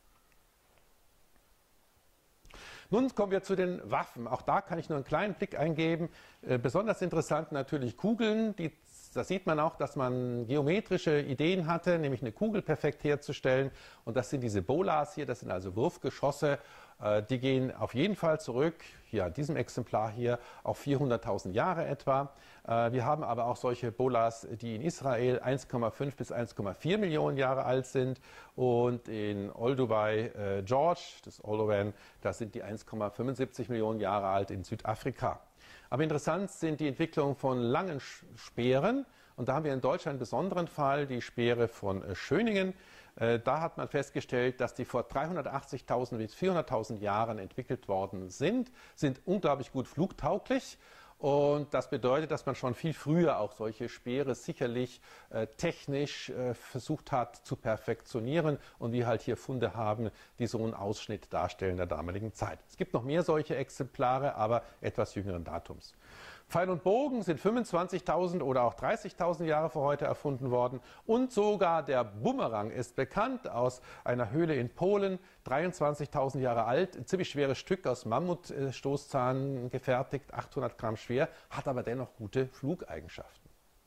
Nun kommen wir zu den Waffen. Auch da kann ich nur einen kleinen Blick eingeben. Besonders interessant natürlich Kugeln, die Da sieht man auch, dass man geometrische Ideen hatte, nämlich eine Kugel perfekt herzustellen. Und das sind diese Bolas hier, das sind also Wurfgeschosse. Die gehen auf jeden Fall zurück, hier an diesem Exemplar hier, auf 400.000 Jahre etwa. Wir haben aber auch solche Bolas, die in Israel 1,5 bis 1,4 Millionen Jahre alt sind. Und in Olduvai George, das Oldowan, da sind die 1,75 Millionen Jahre alt in Südafrika. Aber interessant sind die Entwicklungen von langen Speeren. Und da haben wir in Deutschland einen besonderen Fall, die Speere von Schöningen. Da hat man festgestellt, dass die vor 380.000 bis 400.000 Jahren entwickelt worden sind unglaublich gut flugtauglich. Und das bedeutet, dass man schon viel früher auch solche Speere sicherlich technisch versucht hat zu perfektionieren und wir halt hier Funde haben, die so einen Ausschnitt darstellen der damaligen Zeit. Es gibt noch mehr solche Exemplare, aber etwas jüngeren Datums. Pfeil und Bogen sind 25.000 oder auch 30.000 Jahre vor heute erfunden worden und sogar der Bumerang ist bekannt aus einer Höhle in Polen, 23.000 Jahre alt, ein ziemlich schweres Stück aus Mammutstoßzahn gefertigt, 800 Gramm schwer, hat aber dennoch gute Flugeigenschaften.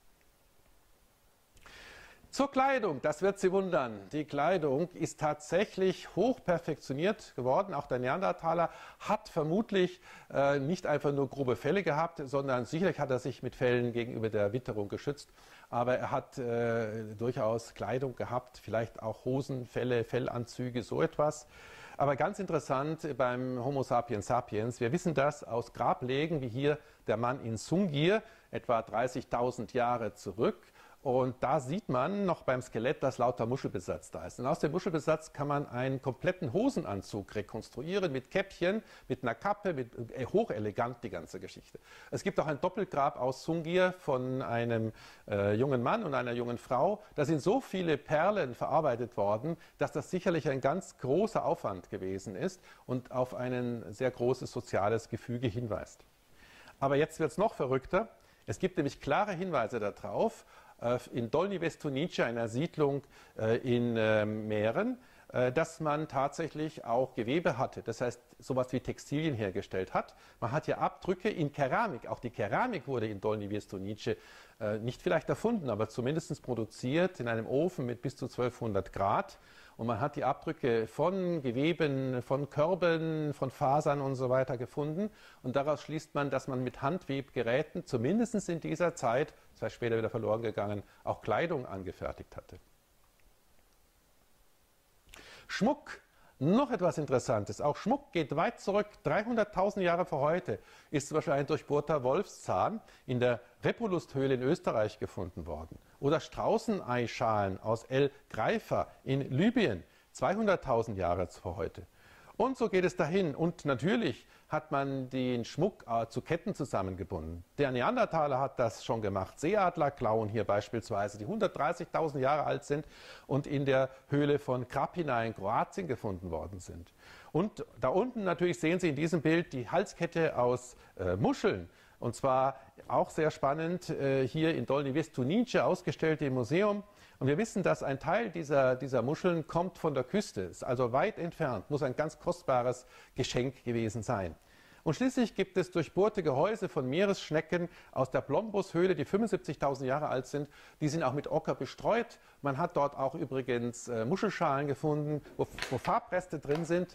Zur Kleidung, das wird Sie wundern. Die Kleidung ist tatsächlich hoch perfektioniert geworden. Auch der Neandertaler hat vermutlich nicht einfach nur grobe Felle gehabt, sondern sicherlich hat er sich mit Fellen gegenüber der Witterung geschützt. Aber er hat durchaus Kleidung gehabt, vielleicht auch Hosen, Felle, Fellanzüge, so etwas. Aber ganz interessant beim Homo sapiens sapiens, wir wissen das aus Grablegen, wie hier der Mann in Sungir, etwa 30.000 Jahre zurück. Und da sieht man noch beim Skelett, dass lauter Muschelbesatz da ist. Und aus dem Muschelbesatz kann man einen kompletten Hosenanzug rekonstruieren mit Käppchen, mit einer Kappe, mit hochelegant die ganze Geschichte. Es gibt auch ein Doppelgrab aus Sungir von einem jungen Mann und einer jungen Frau. Da sind so viele Perlen verarbeitet worden, dass das sicherlich ein ganz großer Aufwand gewesen ist und auf ein sehr großes soziales Gefüge hinweist. Aber jetzt wird es noch verrückter. Es gibt nämlich klare Hinweise darauf, in Dolní Věstonice, einer Siedlung in Mähren, dass man tatsächlich auch Gewebe hatte, das heißt sowas wie Textilien hergestellt hat. Man hat hier Abdrücke in Keramik, auch die Keramik wurde in Dolní Věstonice nicht vielleicht erfunden, aber zumindest produziert in einem Ofen mit bis zu 1200 Grad. Und man hat die Abdrücke von Geweben, von Körben, von Fasern und so weiter gefunden. Und daraus schließt man, dass man mit Handwebgeräten, zumindest in dieser Zeit, das ist später wieder verloren gegangen, auch Kleidung angefertigt hatte. Schmuck. Noch etwas Interessantes. Auch Schmuck geht weit zurück. 300.000 Jahre vor heute ist zum Beispiel ein durchbohrter Wolfszahn in der Repulust-Höhle in Österreich gefunden worden. Oder Straußeneischalen aus El Greifa in Libyen. 200.000 Jahre vor heute. Und so geht es dahin. Und natürlich hat man den Schmuck zu Ketten zusammengebunden. Der Neandertaler hat das schon gemacht. Seeadlerklauen hier beispielsweise, die 130.000 Jahre alt sind und in der Höhle von Krapina in Kroatien gefunden worden sind. Und da unten natürlich sehen Sie in diesem Bild die Halskette aus Muscheln. Und zwar auch sehr spannend, hier in Dolní Věstonice ausgestellt im Museum. Und wir wissen, dass ein Teil dieser Muscheln kommt von der Küste, ist also weit entfernt, muss ein ganz kostbares Geschenk gewesen sein. Und schließlich gibt es durchbohrte Gehäuse von Meeresschnecken aus der Blombos-Höhle, die 75.000 Jahre alt sind. Die sind auch mit Ocker bestreut. Man hat dort auch übrigens Muschelschalen gefunden, wo Farbreste drin sind.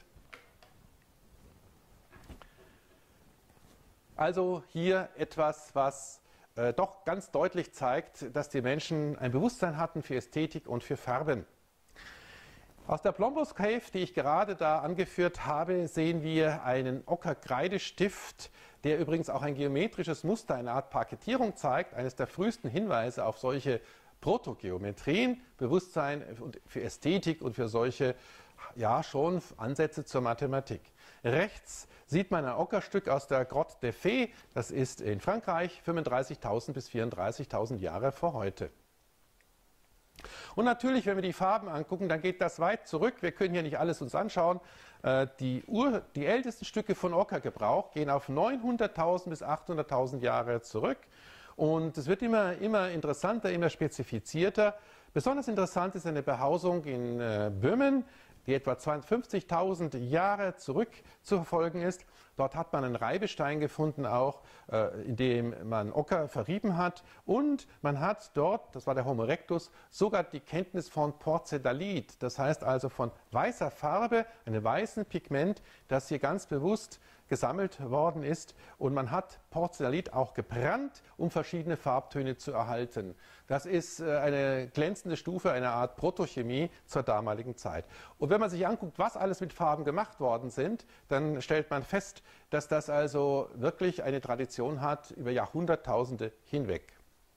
Also hier etwas, was doch ganz deutlich zeigt, dass die Menschen ein Bewusstsein hatten für Ästhetik und für Farben. Aus der Blombos Cave, die ich gerade da angeführt habe, sehen wir einen Ockerkreidestift, der übrigens auch ein geometrisches Muster, eine Art Parkettierung zeigt, eines der frühesten Hinweise auf solche Protogeometrien, Bewusstsein für Ästhetik und für solche, ja, schon Ansätze zur Mathematik. Rechts sieht man ein Ockerstück aus der Grotte des Fées, das ist in Frankreich, 35.000 bis 34.000 Jahre vor heute. Und natürlich, wenn wir die Farben angucken, dann geht das weit zurück. Wir können hier nicht alles uns anschauen. Die ältesten Stücke von Ockergebrauch gehen auf 900.000 bis 800.000 Jahre zurück. Und es wird immer interessanter, immer spezifizierter. Besonders interessant ist eine Behausung in Böhmen, die etwa 250.000 Jahre zurückzuverfolgen ist. Dort hat man einen Reibestein gefunden, auch in dem man Ocker verrieben hat. Und man hat dort, das war der Homo erectus, sogar die Kenntnis von Porcedalit, das heißt also von weißer Farbe, einem weißen Pigment, das hier ganz bewusst gesammelt worden ist, und man hat Porcellalit auch gebrannt, um verschiedene Farbtöne zu erhalten. Das ist eine glänzende Stufe, eine Art Protochemie zur damaligen Zeit. Und wenn man sich anguckt, was alles mit Farben gemacht worden sind, dann stellt man fest, dass das also wirklich eine Tradition hat über Jahrhunderttausende hinweg.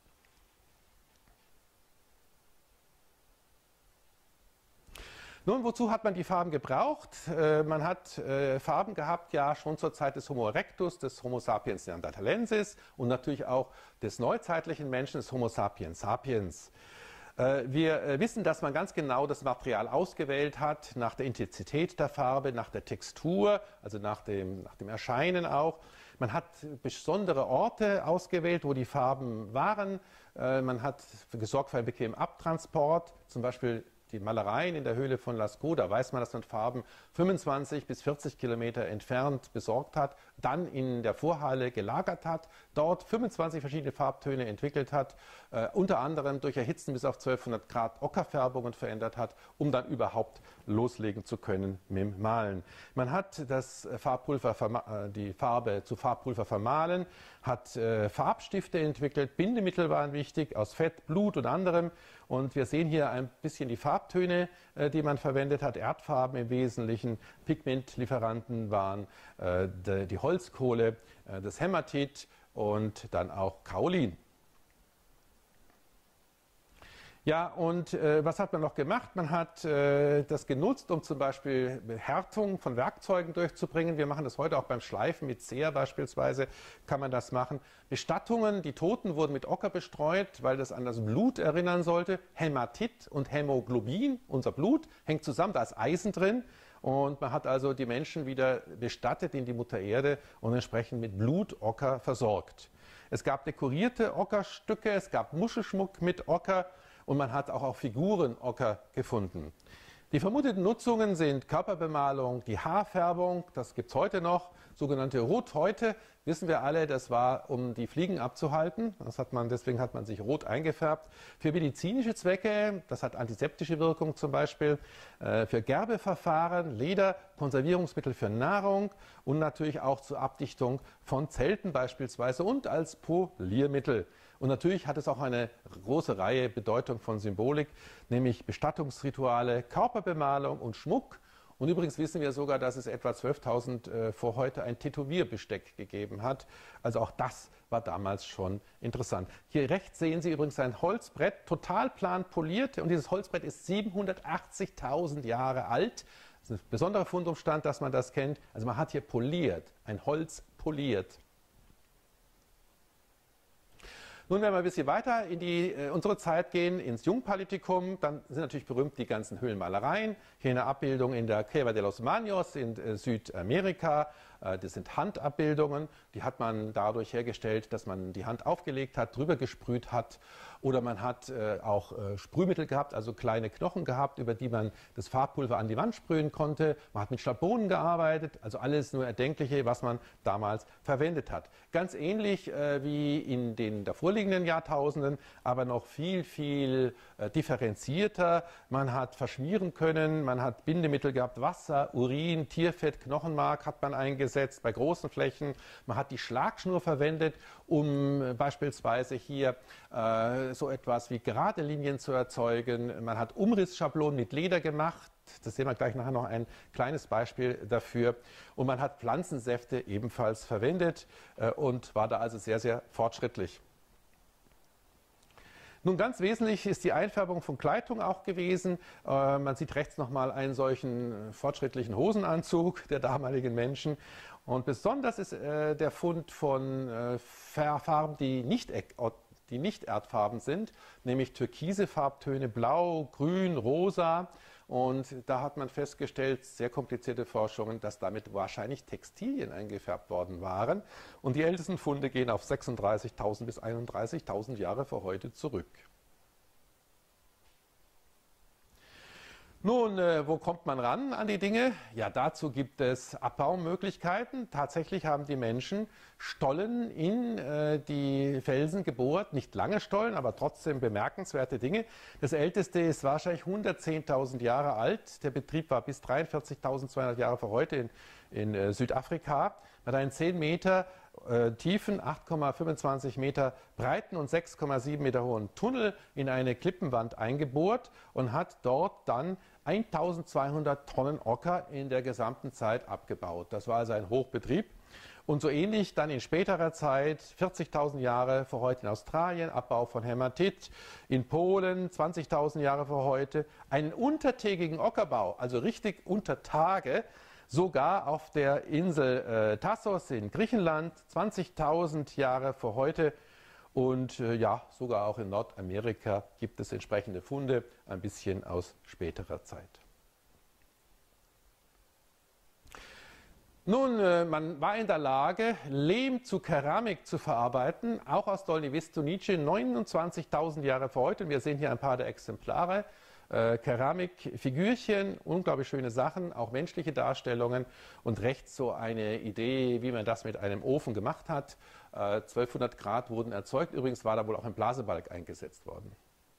Nun, wozu hat man die Farben gebraucht? Man hat Farben gehabt, ja schon zur Zeit des Homo erectus, des Homo sapiens neanderthalensis und natürlich auch des neuzeitlichen Menschen, des Homo sapiens sapiens. Wir wissen, dass man ganz genau das Material ausgewählt hat, nach der Intensität der Farbe, nach der Textur, also nach dem Erscheinen auch. Man hat besondere Orte ausgewählt, wo die Farben waren. Man hat gesorgt für einen bequemen Abtransport, zum Beispiel die Malereien in der Höhle von Lascaux, da weiß man, dass man Farben 25 bis 40 Kilometer entfernt besorgt hat, dann in der Vorhalle gelagert hat, dort 25 verschiedene Farbtöne entwickelt hat, unter anderem durch Erhitzen bis auf 1200 Grad Ockerfärbungen verändert hat, um dann überhaupt loslegen zu können mit dem Malen. Man hat das Farbpulver, die Farbe zu Farbpulver vermahlen, hat Farbstifte entwickelt, Bindemittel waren wichtig, aus Fett, Blut und anderem. Und wir sehen hier ein bisschen die Farbtöne, die man verwendet hat, Erdfarben im Wesentlichen. Pigmentlieferanten waren die Holzkohle, das Hämatit und dann auch Kaolin. Ja, und was hat man noch gemacht? Man hat das genutzt, um zum Beispiel Härtung von Werkzeugen durchzubringen. Wir machen das heute auch beim Schleifen mit Zeher beispielsweise, kann man das machen. Bestattungen, die Toten wurden mit Ocker bestreut, weil das an das Blut erinnern sollte. Hämatit und Hämoglobin, unser Blut, hängt zusammen, da ist Eisen drin. Und man hat also die Menschen wieder bestattet in die Mutter Erde und entsprechend mit Blutocker versorgt. Es gab dekorierte Ockerstücke, es gab Muschelschmuck mit Ocker. Und man hat auch Figurenocker gefunden. Die vermuteten Nutzungen sind Körperbemalung, die Haarfärbung, das gibt es heute noch, sogenannte Rothäute, wissen wir alle, das war, um die Fliegen abzuhalten, deswegen hat man sich rot eingefärbt. Für medizinische Zwecke, das hat antiseptische Wirkung zum Beispiel, für Gerbeverfahren, Leder, Konservierungsmittel für Nahrung und natürlich auch zur Abdichtung von Zelten beispielsweise und als Poliermittel. Und natürlich hat es auch eine große Reihe Bedeutung von Symbolik, nämlich Bestattungsrituale, Körperbemalung und Schmuck. Und übrigens wissen wir sogar, dass es etwa 12.000 vor heute ein Tätowierbesteck gegeben hat. Also auch das war damals schon interessant. Hier rechts sehen Sie übrigens ein Holzbrett, total plan poliert. Und dieses Holzbrett ist 780.000 Jahre alt. Das ist ein besonderer Fundumstand, dass man das kennt. Also man hat hier poliert, ein Holz poliert. Nun, wenn wir ein bisschen weiter in unsere Zeit gehen, ins Jungpaläolithikum, dann sind natürlich berühmt die ganzen Höhlenmalereien. Hier eine Abbildung in der Cueva de los Maños in Südamerika. Das sind Handabbildungen, die hat man dadurch hergestellt, dass man die Hand aufgelegt hat, drüber gesprüht hat. Oder man hat auch Sprühmittel gehabt, also kleine Knochen gehabt, über die man das Farbpulver an die Wand sprühen konnte. Man hat mit Schablonen gearbeitet, also alles nur Erdenkliche, was man damals verwendet hat. Ganz ähnlich wie in den davorliegenden Jahrtausenden, aber noch viel, viel differenzierter. Man hat verschmieren können, man hat Bindemittel gehabt, Wasser, Urin, Tierfett, Knochenmark hat man eingesetzt bei großen Flächen. Man hat die Schlagschnur verwendet, um beispielsweise hier so etwas wie gerade Linien zu erzeugen. Man hat Umrissschablonen mit Leder gemacht. Das sehen wir gleich nachher noch ein kleines Beispiel dafür. Und man hat Pflanzensäfte ebenfalls verwendet und war da also sehr, sehr fortschrittlich. Nun, ganz wesentlich ist die Einfärbung von Kleidung auch gewesen. Man sieht rechts nochmal einen solchen fortschrittlichen Hosenanzug der damaligen Menschen. Und besonders ist der Fund von Farben, die nicht Erdfarben sind, nämlich türkise Farbtöne, blau, grün, rosa. Und da hat man festgestellt, sehr komplizierte Forschungen, dass damit wahrscheinlich Textilien eingefärbt worden waren. Und die ältesten Funde gehen auf 36.000 bis 31.000 Jahre vor heute zurück. Nun, wo kommt man ran an die Dinge? Ja, dazu gibt es Abbaumöglichkeiten. Tatsächlich haben die Menschen Stollen in die Felsen gebohrt. Nicht lange Stollen, aber trotzdem bemerkenswerte Dinge. Das älteste ist wahrscheinlich 110.000 Jahre alt. Der Betrieb war bis 43.200 Jahre vor heute in Südafrika. Mit einem 10 Meter tiefen, 8,25 Meter breiten und 6,7 Meter hohen Tunnel in eine Klippenwand eingebohrt und hat dort dann 1200 Tonnen Ocker in der gesamten Zeit abgebaut. Das war also ein Hochbetrieb. Und so ähnlich dann in späterer Zeit, 40.000 Jahre vor heute in Australien, Abbau von Hämatit, in Polen 20.000 Jahre vor heute, einen untertägigen Ockerbau, also richtig unter Tage, sogar auf der Insel Thasos in Griechenland, 20.000 Jahre vor heute. Und ja, sogar auch in Nordamerika gibt es entsprechende Funde, ein bisschen aus späterer Zeit. Nun, man war in der Lage, Lehm zu Keramik zu verarbeiten, auch aus Dolní Věstonice, 29.000 Jahre vor heute. Und wir sehen hier ein paar der Exemplare. Keramikfigürchen, unglaublich schöne Sachen, auch menschliche Darstellungen und rechts so eine Idee, wie man das mit einem Ofen gemacht hat. 1200 Grad wurden erzeugt, übrigens war da wohl auch ein Blasebalg eingesetzt worden.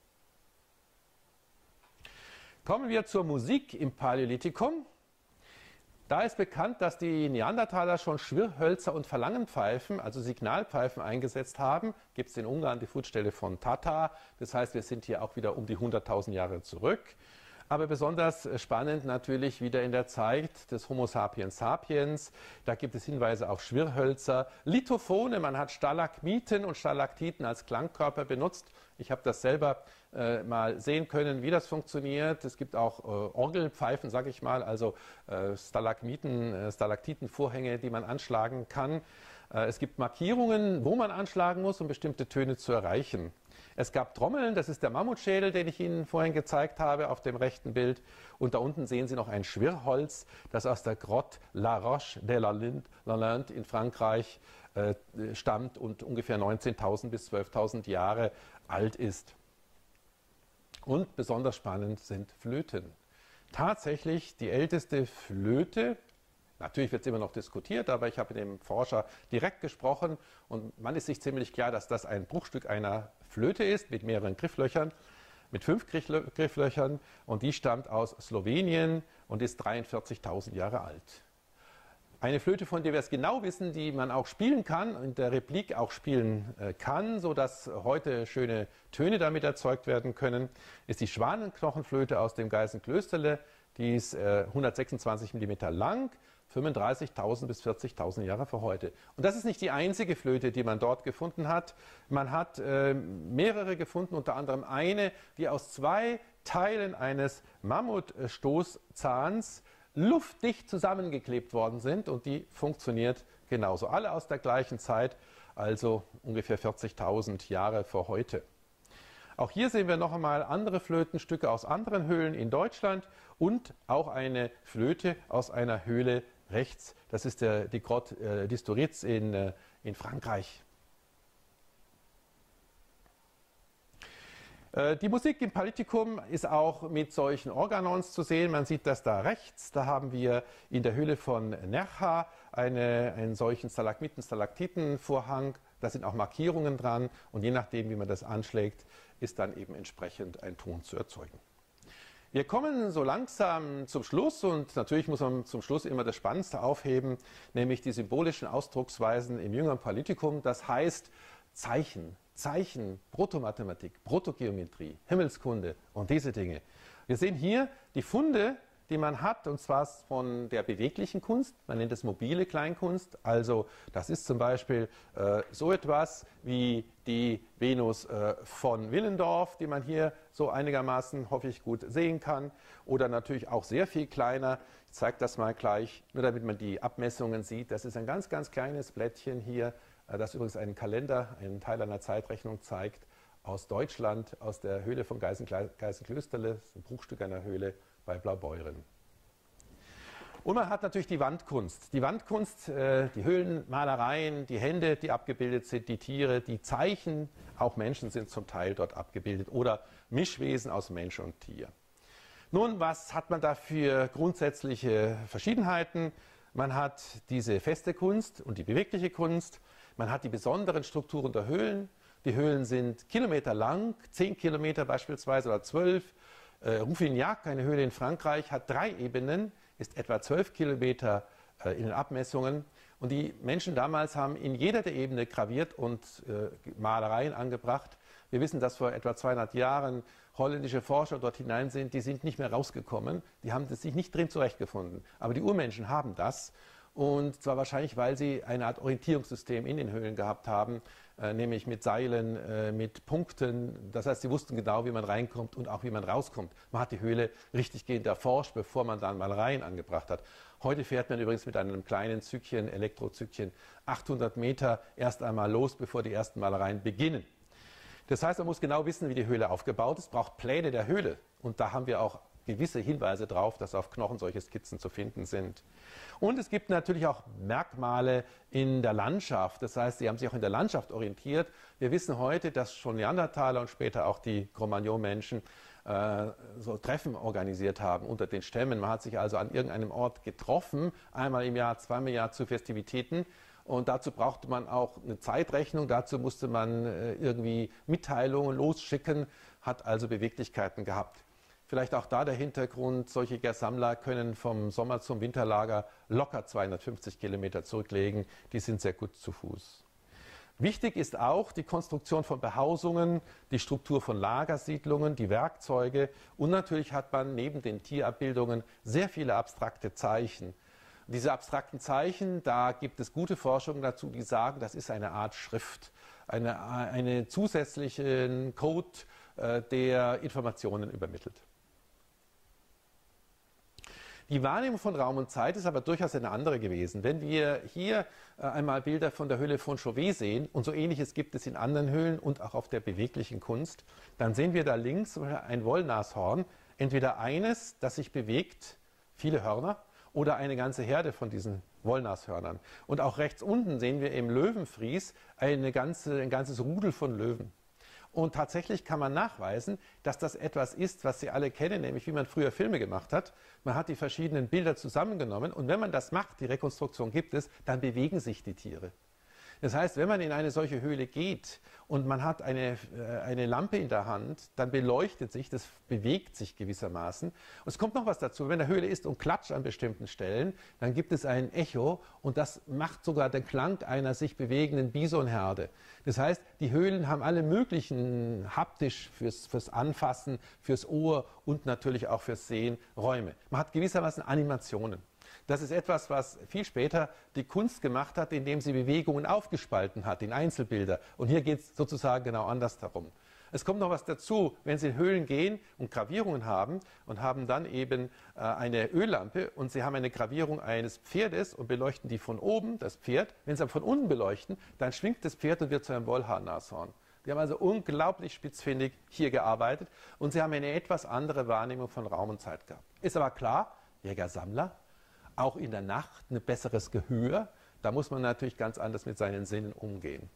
Kommen wir zur Musik im Paläolithikum. Da ist bekannt, dass die Neandertaler schon Schwirrhölzer und Verlangenpfeifen, also Signalpfeifen, eingesetzt haben. Gibt es in Ungarn die Fundstelle von Tata. Das heißt, wir sind hier auch wieder um die 100.000 Jahre zurück. Aber besonders spannend natürlich wieder in der Zeit des Homo sapiens sapiens. Da gibt es Hinweise auf Schwirrhölzer, Lithophone, man hat Stalagmiten und Stalaktiten als Klangkörper benutzt. Ich habe das selber mal sehen können, wie das funktioniert. Es gibt auch Orgelpfeifen, sage ich mal, also Stalagmiten, Stalaktitenvorhänge, die man anschlagen kann. Es gibt Markierungen, wo man anschlagen muss, um bestimmte Töne zu erreichen. Es gab Trommeln, das ist der Mammutschädel, den ich Ihnen vorhin gezeigt habe auf dem rechten Bild. Und da unten sehen Sie noch ein Schwirrholz, das aus der Grotte La Roche de la Linde in Frankreich stammt und ungefähr 19.000 bis 12.000 Jahre alt ist. Und besonders spannend sind Flöten. Tatsächlich die älteste Flöte. Natürlich wird es immer noch diskutiert, aber ich habe mit dem Forscher direkt gesprochen und man ist sich ziemlich klar, dass das ein Bruchstück einer Flöte ist mit mehreren Grifflöchern, mit 5 Grifflöchern und die stammt aus Slowenien und ist 43.000 Jahre alt. Eine Flöte, von der wir es genau wissen, die man auch spielen kann und der Replik auch spielen kann, sodass heute schöne Töne damit erzeugt werden können, ist die Schwanenknochenflöte aus dem Geisenklösterle. Die ist 126 mm lang, 35.000 bis 40.000 Jahre vor heute. Und das ist nicht die einzige Flöte, die man dort gefunden hat. Man hat mehrere gefunden, unter anderem eine, die aus 2 Teilen eines Mammutstoßzahns luftdicht zusammengeklebt worden sind und die funktioniert genauso. Alle aus der gleichen Zeit, also ungefähr 40.000 Jahre vor heute. Auch hier sehen wir noch einmal andere Flötenstücke aus anderen Höhlen in Deutschland und auch eine Flöte aus einer Höhle rechts. Das ist die Grotte d'Istoritz in Frankreich. Die Musik im Paläolithikum ist auch mit solchen Organons zu sehen. Man sieht das da rechts. Da haben wir in der Höhle von Nercha einen solchen Stalagmiten-Stalaktitenvorhang. Da sind auch Markierungen dran und je nachdem, wie man das anschlägt, ist dann eben entsprechend ein Ton zu erzeugen. Wir kommen so langsam zum Schluss und natürlich muss man zum Schluss immer das Spannendste aufheben, nämlich die symbolischen Ausdrucksweisen im jüngeren Paläolithikum. Das heißt Zeichen, Protomathematik, Protogeometrie, Himmelskunde und diese Dinge. Wir sehen hier die Funde, die man hat, und zwar von der beweglichen Kunst, man nennt es mobile Kleinkunst, also das ist zum Beispiel so etwas wie die Venus von Willendorf, die man hier so einigermaßen, hoffe ich, gut sehen kann, oder natürlich auch sehr viel kleiner. Ich zeige das mal gleich, nur damit man die Abmessungen sieht. Das ist ein ganz, ganz kleines Blättchen hier, das übrigens einen Kalender, einen Teil einer Zeitrechnung zeigt, aus Deutschland, aus der Höhle von Geisenklösterle, ein Bruchstück einer Höhle bei Blaubeuren. Und man hat natürlich die Wandkunst. Die Wandkunst, die Höhlenmalereien, die Hände, die abgebildet sind, die Tiere, die Zeichen, auch Menschen sind zum Teil dort abgebildet oder Mischwesen aus Mensch und Tier. Nun, was hat man da für grundsätzliche Verschiedenheiten? Man hat diese feste Kunst und die bewegliche Kunst. Man hat die besonderen Strukturen der Höhlen. Die Höhlen sind Kilometer lang, 10 Kilometer beispielsweise oder 12. Rouffignac, eine Höhle in Frankreich, hat 3 Ebenen, ist etwa 12 Kilometer in den Abmessungen. Und die Menschen damals haben in jeder der Ebenen graviert und Malereien angebracht. Wir wissen, dass vor etwa 200 Jahren holländische Forscher dort hinein sind, die sind nicht mehr rausgekommen, die haben sich nicht drin zurechtgefunden. Aber die Urmenschen haben das, und zwar wahrscheinlich, weil sie eine Art Orientierungssystem in den Höhlen gehabt haben, nämlich mit Seilen, mit Punkten. Das heißt, sie wussten genau, wie man reinkommt und auch wie man rauskommt. Man hat die Höhle richtiggehend erforscht, bevor man dann Malereien angebracht hat. Heute fährt man übrigens mit einem kleinen Zügchen, Elektrozügchen, 800 Meter erst einmal los, bevor die ersten Malereien beginnen. Das heißt, man muss genau wissen, wie die Höhle aufgebaut ist, braucht Pläne der Höhle. Und da haben wir auch gewisse Hinweise darauf, dass auf Knochen solche Skizzen zu finden sind. Und es gibt natürlich auch Merkmale in der Landschaft. Das heißt, sie haben sich auch in der Landschaft orientiert. Wir wissen heute, dass schon Neandertaler und später auch die Cro-Magnon-Menschen so Treffen organisiert haben unter den Stämmen. Man hat sich also an irgendeinem Ort getroffen, einmal im Jahr, zweimal im Jahr zu Festivitäten. Und dazu brauchte man auch eine Zeitrechnung, dazu musste man irgendwie Mitteilungen losschicken, hat also Beweglichkeiten gehabt. Vielleicht auch da der Hintergrund, solche Sammler können vom Sommer zum Winterlager locker 250 Kilometer zurücklegen, die sind sehr gut zu Fuß. Wichtig ist auch die Konstruktion von Behausungen, die Struktur von Lagersiedlungen, die Werkzeuge, und natürlich hat man neben den Tierabbildungen sehr viele abstrakte Zeichen. Diese abstrakten Zeichen, da gibt es gute Forschungen dazu, die sagen, das ist eine Art Schrift, eine zusätzlichen Code, der Informationen übermittelt. Die Wahrnehmung von Raum und Zeit ist aber durchaus eine andere gewesen. Wenn wir hier einmal Bilder von der Höhle von Chauvet sehen, und so Ähnliches gibt es in anderen Höhlen und auch auf der beweglichen Kunst, dann sehen wir da links ein Wollnashorn, entweder eines, das sich bewegt, viele Hörner, oder eine ganze Herde von diesen Wollnashörnern. Und auch rechts unten sehen wir im Löwenfries ein ganzes Rudel von Löwen. Und tatsächlich kann man nachweisen, dass das etwas ist, was Sie alle kennen, nämlich wie man früher Filme gemacht hat. Man hat die verschiedenen Bilder zusammengenommen, und wenn man das macht, die Rekonstruktion gibt es, dann bewegen sich die Tiere. Das heißt, wenn man in eine solche Höhle geht und man hat eine Lampe in der Hand, dann beleuchtet sich, das bewegt sich gewissermaßen. Und es kommt noch was dazu, wenn der Höhle ist und klatscht an bestimmten Stellen, dann gibt es ein Echo, und das macht sogar den Klang einer sich bewegenden Bisonherde. Das heißt, die Höhlen haben alle möglichen haptisch fürs Anfassen, fürs Ohr und natürlich auch fürs Sehen Räume. Man hat gewissermaßen Animationen. Das ist etwas, was viel später die Kunst gemacht hat, indem sie Bewegungen aufgespalten hat in Einzelbilder. Und hier geht es sozusagen genau anders darum. Es kommt noch was dazu, wenn Sie in Höhlen gehen und Gravierungen haben und haben dann eben eine Öllampe und Sie haben eine Gravierung eines Pferdes und beleuchten die von oben, das Pferd. Wenn Sie aber von unten beleuchten, dann schwingt das Pferd und wird zu einem Wollhaarnashorn. Die haben also unglaublich spitzfindig hier gearbeitet, und sie haben eine etwas andere Wahrnehmung von Raum und Zeit gehabt. Ist aber klar, Jäger-Sammler, auch in der Nacht ein besseres Gehör. Da muss man natürlich ganz anders mit seinen Sinnen umgehen.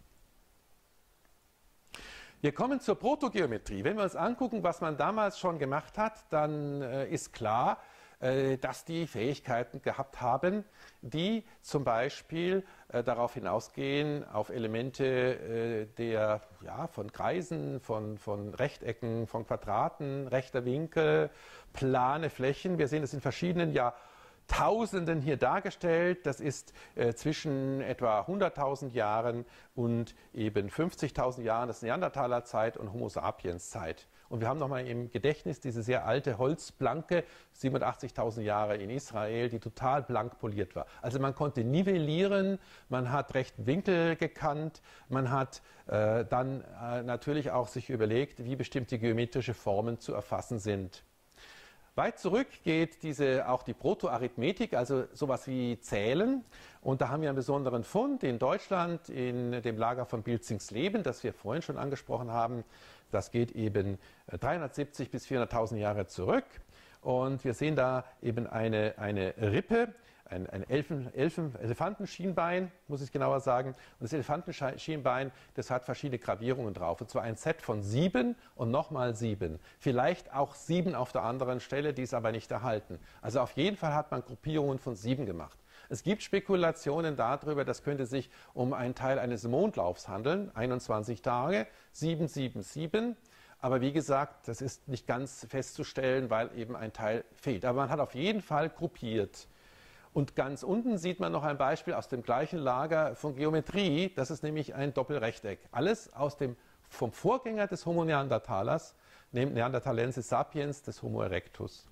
Wir kommen zur Protogeometrie. Wenn wir uns angucken, was man damals schon gemacht hat, dann ist klar, dass die Fähigkeiten gehabt haben, die zum Beispiel darauf hinausgehen, auf Elemente von Kreisen, von Rechtecken, von Quadraten, rechter Winkel, plane Flächen. Wir sehen es in verschiedenen Tausenden hier dargestellt. Das ist zwischen etwa 100.000 Jahren und eben 50.000 Jahren, das ist Neandertalerzeit und Homo sapiens Zeit. Und wir haben nochmal im Gedächtnis diese sehr alte Holzplanke, 87.000 Jahre in Israel, die total blank poliert war. Also man konnte nivellieren, man hat rechten Winkel gekannt, man hat dann natürlich auch sich überlegt, wie bestimmte geometrische Formen zu erfassen sind. Weit zurück geht auch die Proto-Arithmetik, also sowas wie Zählen. Und da haben wir einen besonderen Fund in Deutschland, in dem Lager von Bilzingsleben, das wir vorhin schon angesprochen haben. Das geht eben 370 bis 400.000 Jahre zurück. Und wir sehen da eben eine Rippe, ein Elefantenschienbein, muss ich genauer sagen. Und das Elefantenschienbein, das hat verschiedene Gravierungen drauf. Und zwar ein Set von 7 und nochmal 7. Vielleicht auch 7 auf der anderen Stelle, die ist aber nicht erhalten. Also auf jeden Fall hat man Gruppierungen von 7 gemacht. Es gibt Spekulationen darüber, das könnte sich um einen Teil eines Mondlaufs handeln, 21 Tage, 777. Aber wie gesagt, das ist nicht ganz festzustellen, weil eben ein Teil fehlt. Aber man hat auf jeden Fall gruppiert. Und ganz unten sieht man noch ein Beispiel aus dem gleichen Lager von Geometrie. Das ist nämlich ein Doppelrechteck. Alles vom Vorgänger des Homo neanderthalers, Neanderthalensis sapiens, des Homo erectus.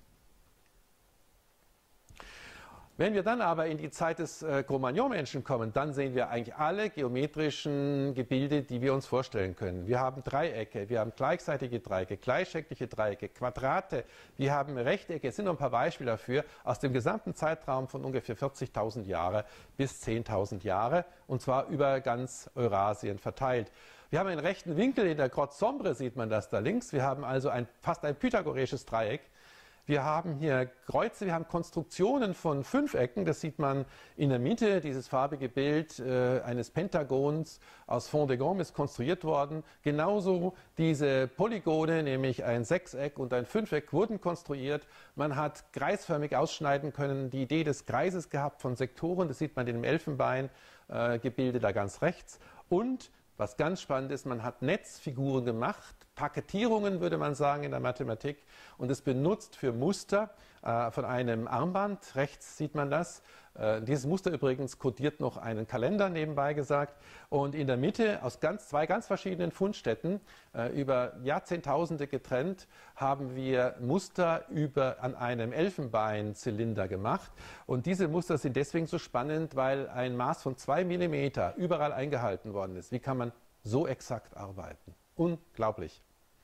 Wenn wir dann aber in die Zeit des Cro-Magnon-Menschen kommen, dann sehen wir eigentlich alle geometrischen Gebilde, die wir uns vorstellen können. Wir haben Dreiecke, wir haben gleichseitige Dreiecke, gleichscheckliche Dreiecke, Quadrate, wir haben Rechtecke. Es sind noch ein paar Beispiele dafür aus dem gesamten Zeitraum von ungefähr 40.000 Jahre bis 10.000 Jahre, und zwar über ganz Eurasien verteilt. Wir haben einen rechten Winkel in der Grotte Sombre, sieht man das da links. Wir haben also fast ein pythagoreisches Dreieck. Wir haben hier Kreuze, wir haben Konstruktionen von Fünfecken, das sieht man in der Mitte, dieses farbige Bild eines Pentagons aus Fond de Gomme ist konstruiert worden. Genauso diese Polygone, nämlich ein Sechseck und ein Fünfeck, wurden konstruiert. Man hat kreisförmig ausschneiden können, die Idee des Kreises gehabt von Sektoren, das sieht man in dem Elfenbeingebilde da ganz rechts. Und was ganz spannend ist, man hat Netzfiguren gemacht, Paketierungen würde man sagen in der Mathematik, und es benutzt für Muster von einem Armband, rechts sieht man das. Dieses Muster übrigens kodiert noch einen Kalender, nebenbei gesagt. Und in der Mitte, aus zwei ganz verschiedenen Fundstätten, über Jahrzehntausende getrennt, haben wir Muster an einem Elfenbeinzylinder gemacht. Und diese Muster sind deswegen so spannend, weil ein Maß von 2 mm überall eingehalten worden ist. Wie kann man so exakt arbeiten? Unglaublich.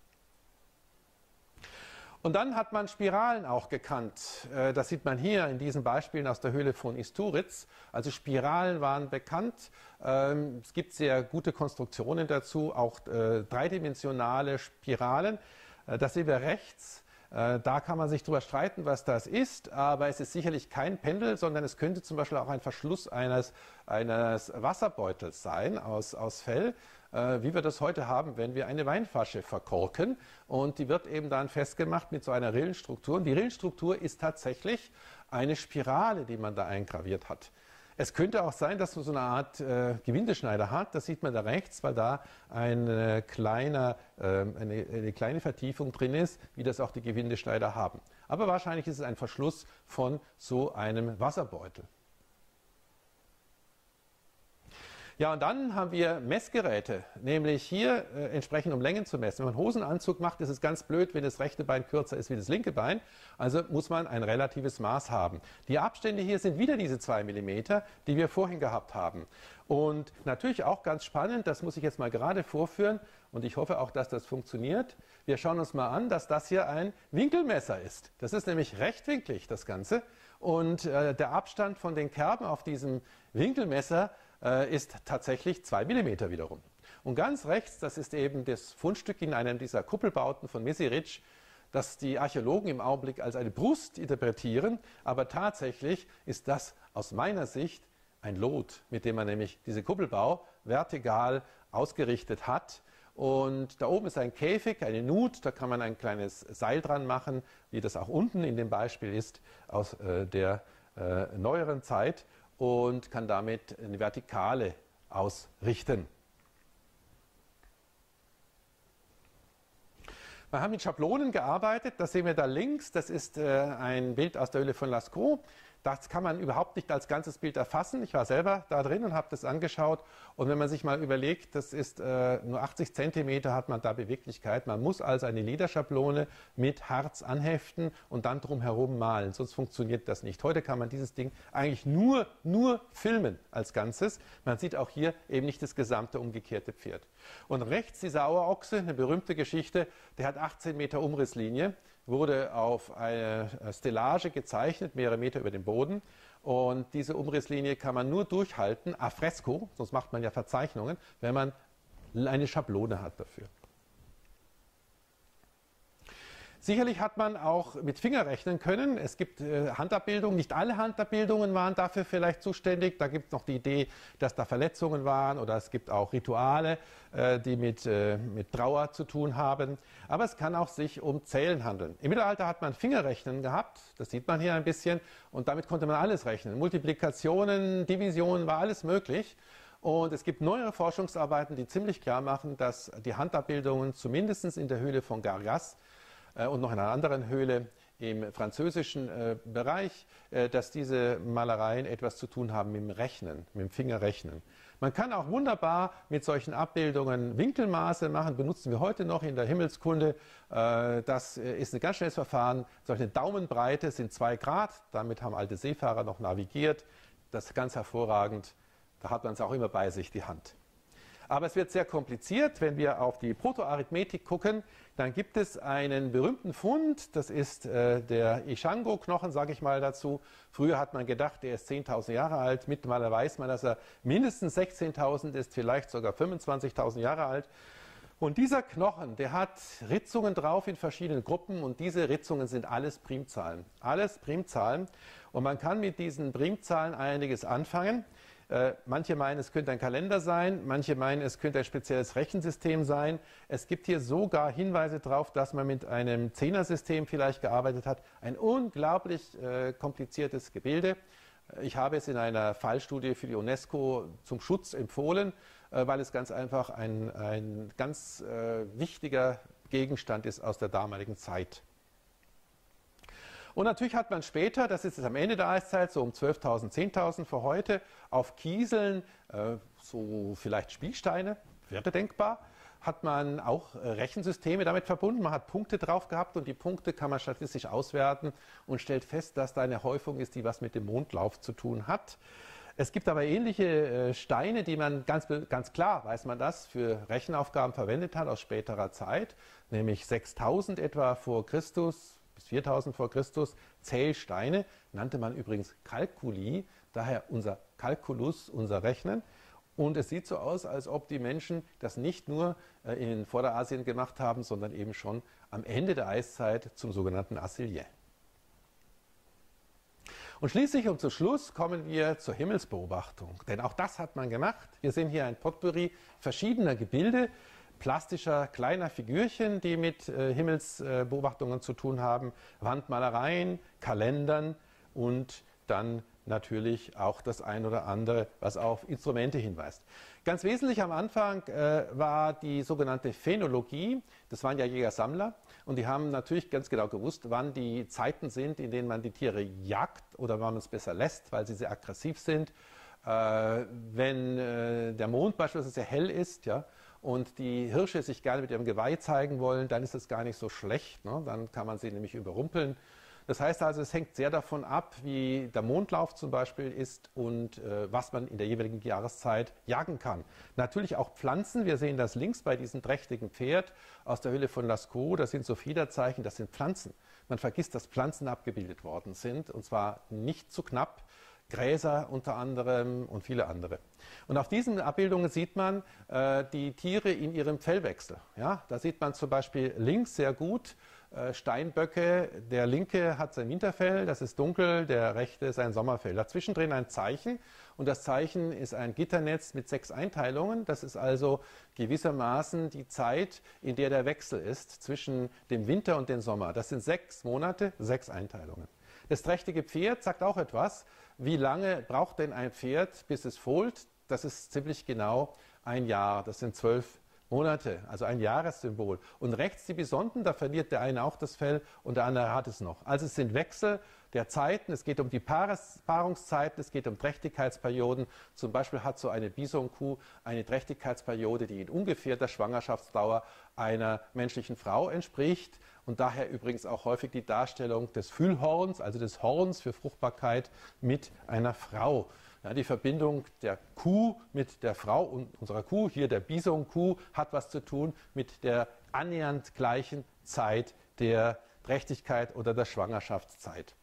Und dann hat man Spiralen auch gekannt. Das sieht man hier in diesen Beispielen aus der Höhle von Isturitz. Also Spiralen waren bekannt. Es gibt sehr gute Konstruktionen dazu, auch dreidimensionale Spiralen. Das sehen wir rechts. Da kann man sich drüber streiten, was das ist, aber es ist sicherlich kein Pendel, sondern es könnte zum Beispiel auch ein Verschluss eines Wasserbeutels sein aus Fell, wie wir das heute haben, wenn wir eine Weinflasche verkorken, und die wird eben dann festgemacht mit so einer Rillenstruktur. Und die Rillenstruktur ist tatsächlich eine Spirale, die man da eingraviert hat. Es könnte auch sein, dass man so eine Art Gewindeschneider hat, das sieht man da rechts, weil da eine kleine Vertiefung drin ist, wie das auch die Gewindeschneider haben. Aber wahrscheinlich ist es ein Verschluss von so einem Wasserbeutel. Ja, und dann haben wir Messgeräte, nämlich hier entsprechend um Längen zu messen. Wenn man einen Hosenanzug macht, ist es ganz blöd, wenn das rechte Bein kürzer ist wie das linke Bein. Also muss man ein relatives Maß haben. Die Abstände hier sind wieder diese 2 mm, die wir vorhin gehabt haben. Und natürlich auch ganz spannend, das muss ich jetzt mal gerade vorführen und ich hoffe auch, dass das funktioniert. Wir schauen uns mal an, dass das hier ein Winkelmesser ist. Das ist nämlich rechtwinklig, das Ganze. Und der Abstand von den Kerben auf diesem Winkelmesser ist tatsächlich 2 mm wiederum. Und ganz rechts, das ist eben das Fundstück in einem dieser Kuppelbauten von Mesiritsch, das die Archäologen im Augenblick als eine Brust interpretieren, aber tatsächlich ist das aus meiner Sicht ein Lot, mit dem man nämlich diese Kuppelbau vertikal ausgerichtet hat. Und da oben ist ein Käfig, eine Nut, da kann man ein kleines Seil dran machen, wie das auch unten in dem Beispiel ist, aus der neueren Zeit, und kann damit eine Vertikale ausrichten. Wir haben mit Schablonen gearbeitet, das sehen wir da links, das ist ein Bild aus der Höhle von Lascaux. Das kann man überhaupt nicht als ganzes Bild erfassen. Ich war selber da drin und habe das angeschaut. Und wenn man sich mal überlegt, das ist nur 80 cm hat man da Beweglichkeit. Man muss also eine Lederschablone mit Harz anheften und dann drumherum malen. Sonst funktioniert das nicht. Heute kann man dieses Ding eigentlich nur filmen als Ganzes. Man sieht auch hier eben nicht das gesamte umgekehrte Pferd. Und rechts dieser Auerochse, eine berühmte Geschichte, der hat 18 Meter Umrisslinie, wurde auf eine Stellage gezeichnet, mehrere Meter über dem Boden. Und diese Umrisslinie kann man nur durchhalten, a fresco, sonst macht man ja Verzeichnungen, wenn man eine Schablone hat dafür. Sicherlich hat man auch mit Finger rechnen können. Es gibt Handabbildungen, nicht alle Handabbildungen waren dafür vielleicht zuständig. Da gibt es noch die Idee, dass da Verletzungen waren oder es gibt auch Rituale, die mit Trauer zu tun haben. Aber es kann auch sich um Zählen handeln. Im Mittelalter hat man Fingerrechnen gehabt, das sieht man hier ein bisschen, und damit konnte man alles rechnen. Multiplikationen, Divisionen, war alles möglich. Und es gibt neuere Forschungsarbeiten, die ziemlich klar machen, dass die Handabbildungen zumindest in der Höhle von Gargas und noch in einer anderen Höhle im französischen Bereich, dass diese Malereien etwas zu tun haben mit dem Rechnen, mit dem Fingerrechnen. Man kann auch wunderbar mit solchen Abbildungen Winkelmaße machen, benutzen wir heute noch in der Himmelskunde. Das ist ein ganz schnelles Verfahren. Solche Daumenbreite sind 2 Grad, damit haben alte Seefahrer noch navigiert. Das ist ganz hervorragend, da hat man es auch immer bei sich, die Hand. Aber es wird sehr kompliziert, wenn wir auf die Protoarithmetik gucken. Dann gibt es einen berühmten Fund, das ist der Ishango-Knochen, sage ich mal dazu. Früher hat man gedacht, der ist 10.000 Jahre alt. Mittlerweile weiß man, dass er mindestens 16.000 ist, vielleicht sogar 25.000 Jahre alt. Und dieser Knochen, der hat Ritzungen drauf in verschiedenen Gruppen und diese Ritzungen sind alles Primzahlen. Alles Primzahlen. Und man kann mit diesen Primzahlen einiges anfangen. Manche meinen, es könnte ein Kalender sein, manche meinen, es könnte ein spezielles Rechensystem sein. Es gibt hier sogar Hinweise darauf, dass man mit einem Zehnersystem vielleicht gearbeitet hat. Ein unglaublich kompliziertes Gebilde. Ich habe es in einer Fallstudie für die UNESCO zum Schutz empfohlen, weil es ganz einfach ein ganz wichtiger Gegenstand ist aus der damaligen Zeit. Und natürlich hat man später, das ist am Ende der Eiszeit, so um 12.000, 10.000 vor heute, auf Kieseln, so vielleicht Spielsteine, wäre denkbar, hat man auch Rechensysteme damit verbunden. Man hat Punkte drauf gehabt und die Punkte kann man statistisch auswerten und stellt fest, dass da eine Häufung ist, die was mit dem Mondlauf zu tun hat. Es gibt aber ähnliche Steine, die man ganz klar, weiß man das, für Rechenaufgaben verwendet hat aus späterer Zeit, nämlich 6.000 etwa vor Christus, bis 4000 vor Christus, Zählsteine, nannte man übrigens Calculi, daher unser Calculus, unser Rechnen. Und es sieht so aus, als ob die Menschen das nicht nur in Vorderasien gemacht haben, sondern eben schon am Ende der Eiszeit zum sogenannten Assilien. Und schließlich und zum Schluss kommen wir zur Himmelsbeobachtung, denn auch das hat man gemacht. Wir sehen hier ein Potpourri verschiedener Gebilde, plastischer kleiner Figürchen, die mit Himmelsbeobachtungen zu tun haben, Wandmalereien, Kalendern und dann natürlich auch das ein oder andere, was auf Instrumente hinweist. Ganz wesentlich am Anfang war die sogenannte Phänologie. Das waren ja Jäger-Sammler und die haben natürlich ganz genau gewusst, wann die Zeiten sind, in denen man die Tiere jagt oder wann man es besser lässt, weil sie sehr aggressiv sind. Wenn der Mond beispielsweise sehr hell ist, ja, und die Hirsche sich gerne mit ihrem Geweih zeigen wollen, dann ist es gar nicht so schlecht, ne? Dann kann man sie nämlich überrumpeln. Das heißt also, es hängt sehr davon ab, wie der Mondlauf zum Beispiel ist und was man in der jeweiligen Jahreszeit jagen kann. Natürlich auch Pflanzen, wir sehen das links bei diesem trächtigen Pferd aus der Höhle von Lascaux, das sind so Fiederzeichen, das sind Pflanzen. Man vergisst, dass Pflanzen abgebildet worden sind und zwar nicht zu knapp. Gräser unter anderem und viele andere. Und auf diesen Abbildungen sieht man die Tiere in ihrem Fellwechsel. Ja, da sieht man zum Beispiel links sehr gut Steinböcke. Der linke hat sein Winterfell, das ist dunkel, der rechte sein Sommerfell. Dazwischen drin ein Zeichen und das Zeichen ist ein Gitternetz mit 6 Einteilungen. Das ist also gewissermaßen die Zeit, in der der Wechsel ist zwischen dem Winter und dem Sommer. Das sind 6 Monate, 6 Einteilungen. Das trächtige Pferd sagt auch etwas. Wie lange braucht denn ein Pferd, bis es fohlt? Das ist ziemlich genau ein Jahr. Das sind 12 Monate, also ein Jahressymbol. Und rechts die Bisonten, da verliert der eine auch das Fell und der andere hat es noch. Also es sind Wechsel der Zeiten. Es geht um die Paarungszeiten, es geht um Trächtigkeitsperioden. Zum Beispiel hat so eine Bisonkuh eine Trächtigkeitsperiode, die in ungefähr der Schwangerschaftsdauer einer menschlichen Frau entspricht. Und daher übrigens auch häufig die Darstellung des Fühlhorns, also des Horns für Fruchtbarkeit mit einer Frau. Ja, die Verbindung der Kuh mit der Frau und unserer Kuh, hier der Bisonkuh, hat was zu tun mit der annähernd gleichen Zeit der Trächtigkeit oder der Schwangerschaftszeit.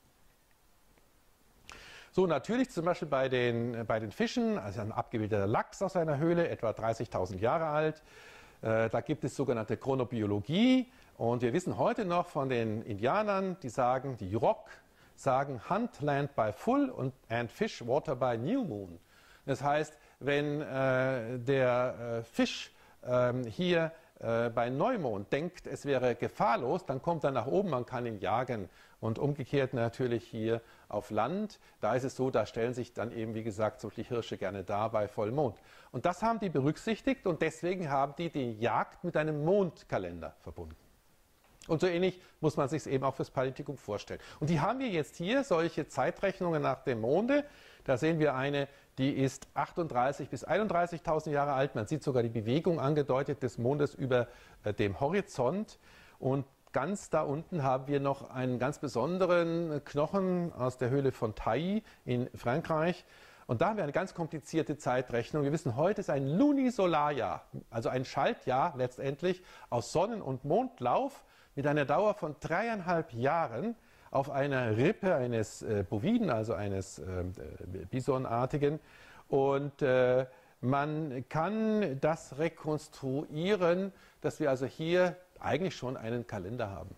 So, natürlich zum Beispiel bei den Fischen, also ein abgebildeter Lachs aus einer Höhle, etwa 30.000 Jahre alt. Da gibt es sogenannte Chronobiologie Und wir wissen heute noch von den Indianern, die sagen, die Yurok sagen Hunt land by full and fish water by new moon. Das heißt, wenn der Fisch hier bei Neumond denkt, es wäre gefahrlos, dann kommt er nach oben, man kann ihn jagen. Und umgekehrt natürlich hier auf Land, da ist es so, da stellen sich dann eben, wie gesagt, so die Hirsche gerne dar bei Vollmond. Und das haben die berücksichtigt und deswegen haben die die Jagd mit einem Mondkalender verbunden. Und so ähnlich muss man sich es eben auch fürs Panoptikum vorstellen. Und die haben wir jetzt hier, solche Zeitrechnungen nach dem Monde. Da sehen wir eine, die ist 38.000 bis 31.000 Jahre alt. Man sieht sogar die Bewegung angedeutet des Mondes über dem Horizont. Und ganz da unten haben wir noch einen ganz besonderen Knochen aus der Höhle von Tailly in Frankreich. Und da haben wir eine ganz komplizierte Zeitrechnung. Wir wissen, heute ist ein Lunisolarjahr, also ein Schaltjahr letztendlich aus Sonnen- und Mondlauf mit einer Dauer von 3,5 Jahren auf einer Rippe eines Boviden, also eines Bisonartigen. Und man kann das rekonstruieren, dass wir also hier eigentlich schon einen Kalender haben.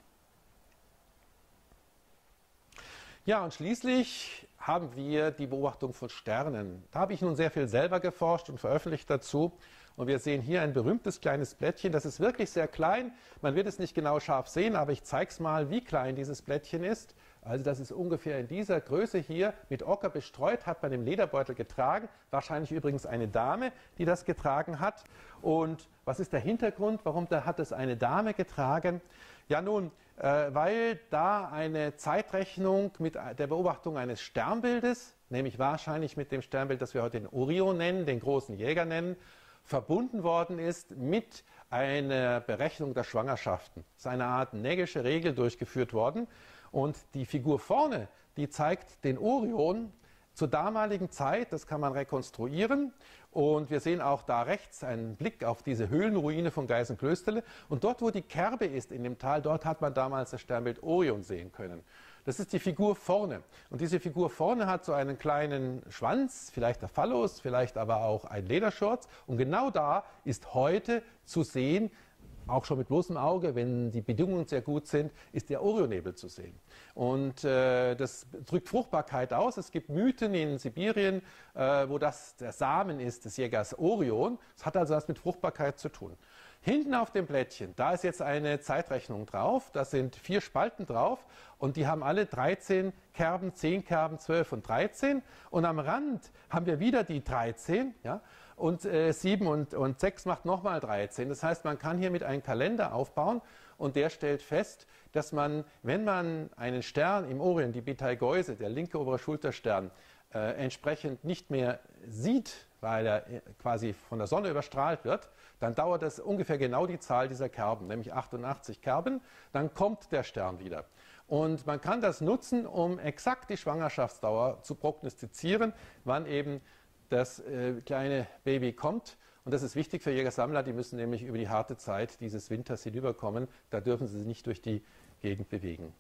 Ja, und schließlich haben wir die Beobachtung von Sternen. Da habe ich nun sehr viel selber geforscht und veröffentlicht dazu. Und wir sehen hier ein berühmtes kleines Blättchen. Das ist wirklich sehr klein. Man wird es nicht genau scharf sehen, aber ich zeige es mal, wie klein dieses Blättchen ist. Also das ist ungefähr in dieser Größe hier, mit Ocker bestreut, hat man im Lederbeutel getragen. Wahrscheinlich übrigens eine Dame, die das getragen hat. Und was ist der Hintergrund? Warum hat es eine Dame getragen? Ja nun, weil da eine Zeitrechnung mit der Beobachtung eines Sternbildes, nämlich wahrscheinlich mit dem Sternbild, das wir heute den Orion nennen, den großen Jäger nennen, verbunden worden ist mit einer Berechnung der Schwangerschaften. Es ist eine Art Nägelsche Regel durchgeführt worden. Und die Figur vorne, die zeigt den Orion zur damaligen Zeit, das kann man rekonstruieren. Und wir sehen auch da rechts einen Blick auf diese Höhlenruine von Geisenklösterle. Und dort, wo die Kerbe ist in dem Tal, dort hat man damals das Sternbild Orion sehen können. Das ist die Figur vorne. Und diese Figur vorne hat so einen kleinen Schwanz, vielleicht der Phallus, vielleicht aber auch ein Lederschurz. Und genau da ist heute zu sehen, auch schon mit bloßem Auge, wenn die Bedingungen sehr gut sind, ist der Orionnebel zu sehen. Und das drückt Fruchtbarkeit aus. Es gibt Mythen in Sibirien, wo das der Samen ist des Jägers Orion. Das hat also was mit Fruchtbarkeit zu tun. Hinten auf dem Blättchen, da ist jetzt eine Zeitrechnung drauf. Da sind 4 Spalten drauf und die haben alle 13 Kerben, 10 Kerben, 12 und 13. Und am Rand haben wir wieder die 13, ja? Und 7 und 6 macht nochmal 13. Das heißt, man kann hiermit einen Kalender aufbauen und der stellt fest, dass man, wenn man einen Stern im Orion, die Betelgeuse, der linke obere Schulterstern, entsprechend nicht mehr sieht, weil er quasi von der Sonne überstrahlt wird, dann dauert es ungefähr genau die Zahl dieser Kerben, nämlich 88 Kerben, dann kommt der Stern wieder. Und man kann das nutzen, um exakt die Schwangerschaftsdauer zu prognostizieren, wann eben das kleine Baby kommt. Und das ist wichtig für Jägersammler, die müssen nämlich über die harte Zeit dieses Winters hinüberkommen. Da dürfen sie sich nicht durch die Gegend bewegen.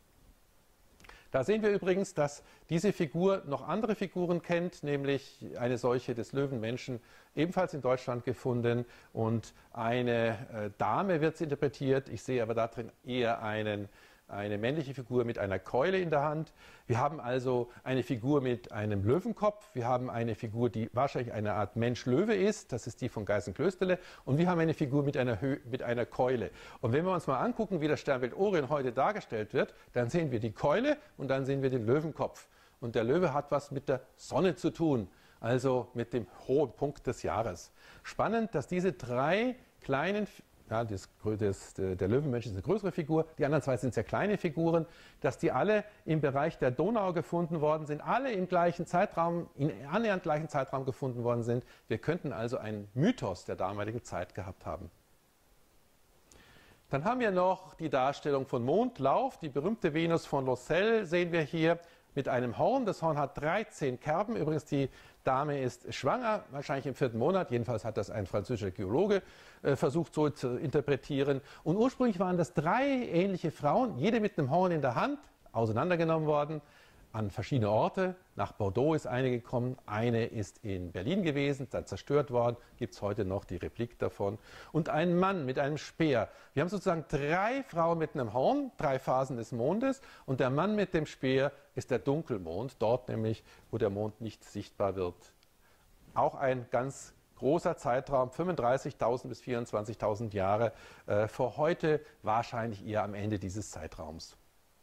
Da sehen wir übrigens, dass diese Figur noch andere Figuren kennt, nämlich eine solche des Löwenmenschen, ebenfalls in Deutschland gefunden. Und eine Dame wird sie interpretiert. Ich sehe aber darin eher eine männliche Figur mit einer Keule in der Hand. Wir haben also eine Figur mit einem Löwenkopf. Wir haben eine Figur, die wahrscheinlich eine Art Mensch-Löwe ist. Das ist die von Geisenklösterle. Und wir haben eine Figur mit einer Keule. Und wenn wir uns mal angucken, wie das Sternbild Orion heute dargestellt wird, dann sehen wir die Keule und dann sehen wir den Löwenkopf. Und der Löwe hat was mit der Sonne zu tun, also mit dem hohen Punkt des Jahres. Spannend, dass diese 3 kleinen ja, der Löwenmensch ist eine größere Figur, die anderen 2 sind sehr kleine Figuren, dass die alle im Bereich der Donau gefunden worden sind, alle im gleichen Zeitraum, in annähernd gleichen Zeitraum gefunden worden sind. Wir könnten also einen Mythos der damaligen Zeit gehabt haben. Dann haben wir noch die Darstellung von Mondlauf. Die berühmte Venus von Lausel sehen wir hier mit einem Horn. Das Horn hat 13 Kerben. Übrigens, die Dame ist schwanger, wahrscheinlich im 4. Monat. Jedenfalls hat das ein französischer Geologe versucht so zu interpretieren. Und ursprünglich waren das 3 ähnliche Frauen, jede mit einem Horn in der Hand, auseinandergenommen worden. an verschiedene Orte. Nach Bordeaux ist eine gekommen, eine ist in Berlin gewesen, dann zerstört worden, gibt es heute noch die Replik davon. Und ein Mann mit einem Speer. Wir haben sozusagen 3 Frauen mit einem Horn, 3 Phasen des Mondes, und der Mann mit dem Speer ist der Dunkelmond, dort nämlich, wo der Mond nicht sichtbar wird. Auch ein ganz großer Zeitraum, 35.000 bis 24.000 Jahre vor heute, wahrscheinlich eher am Ende dieses Zeitraums.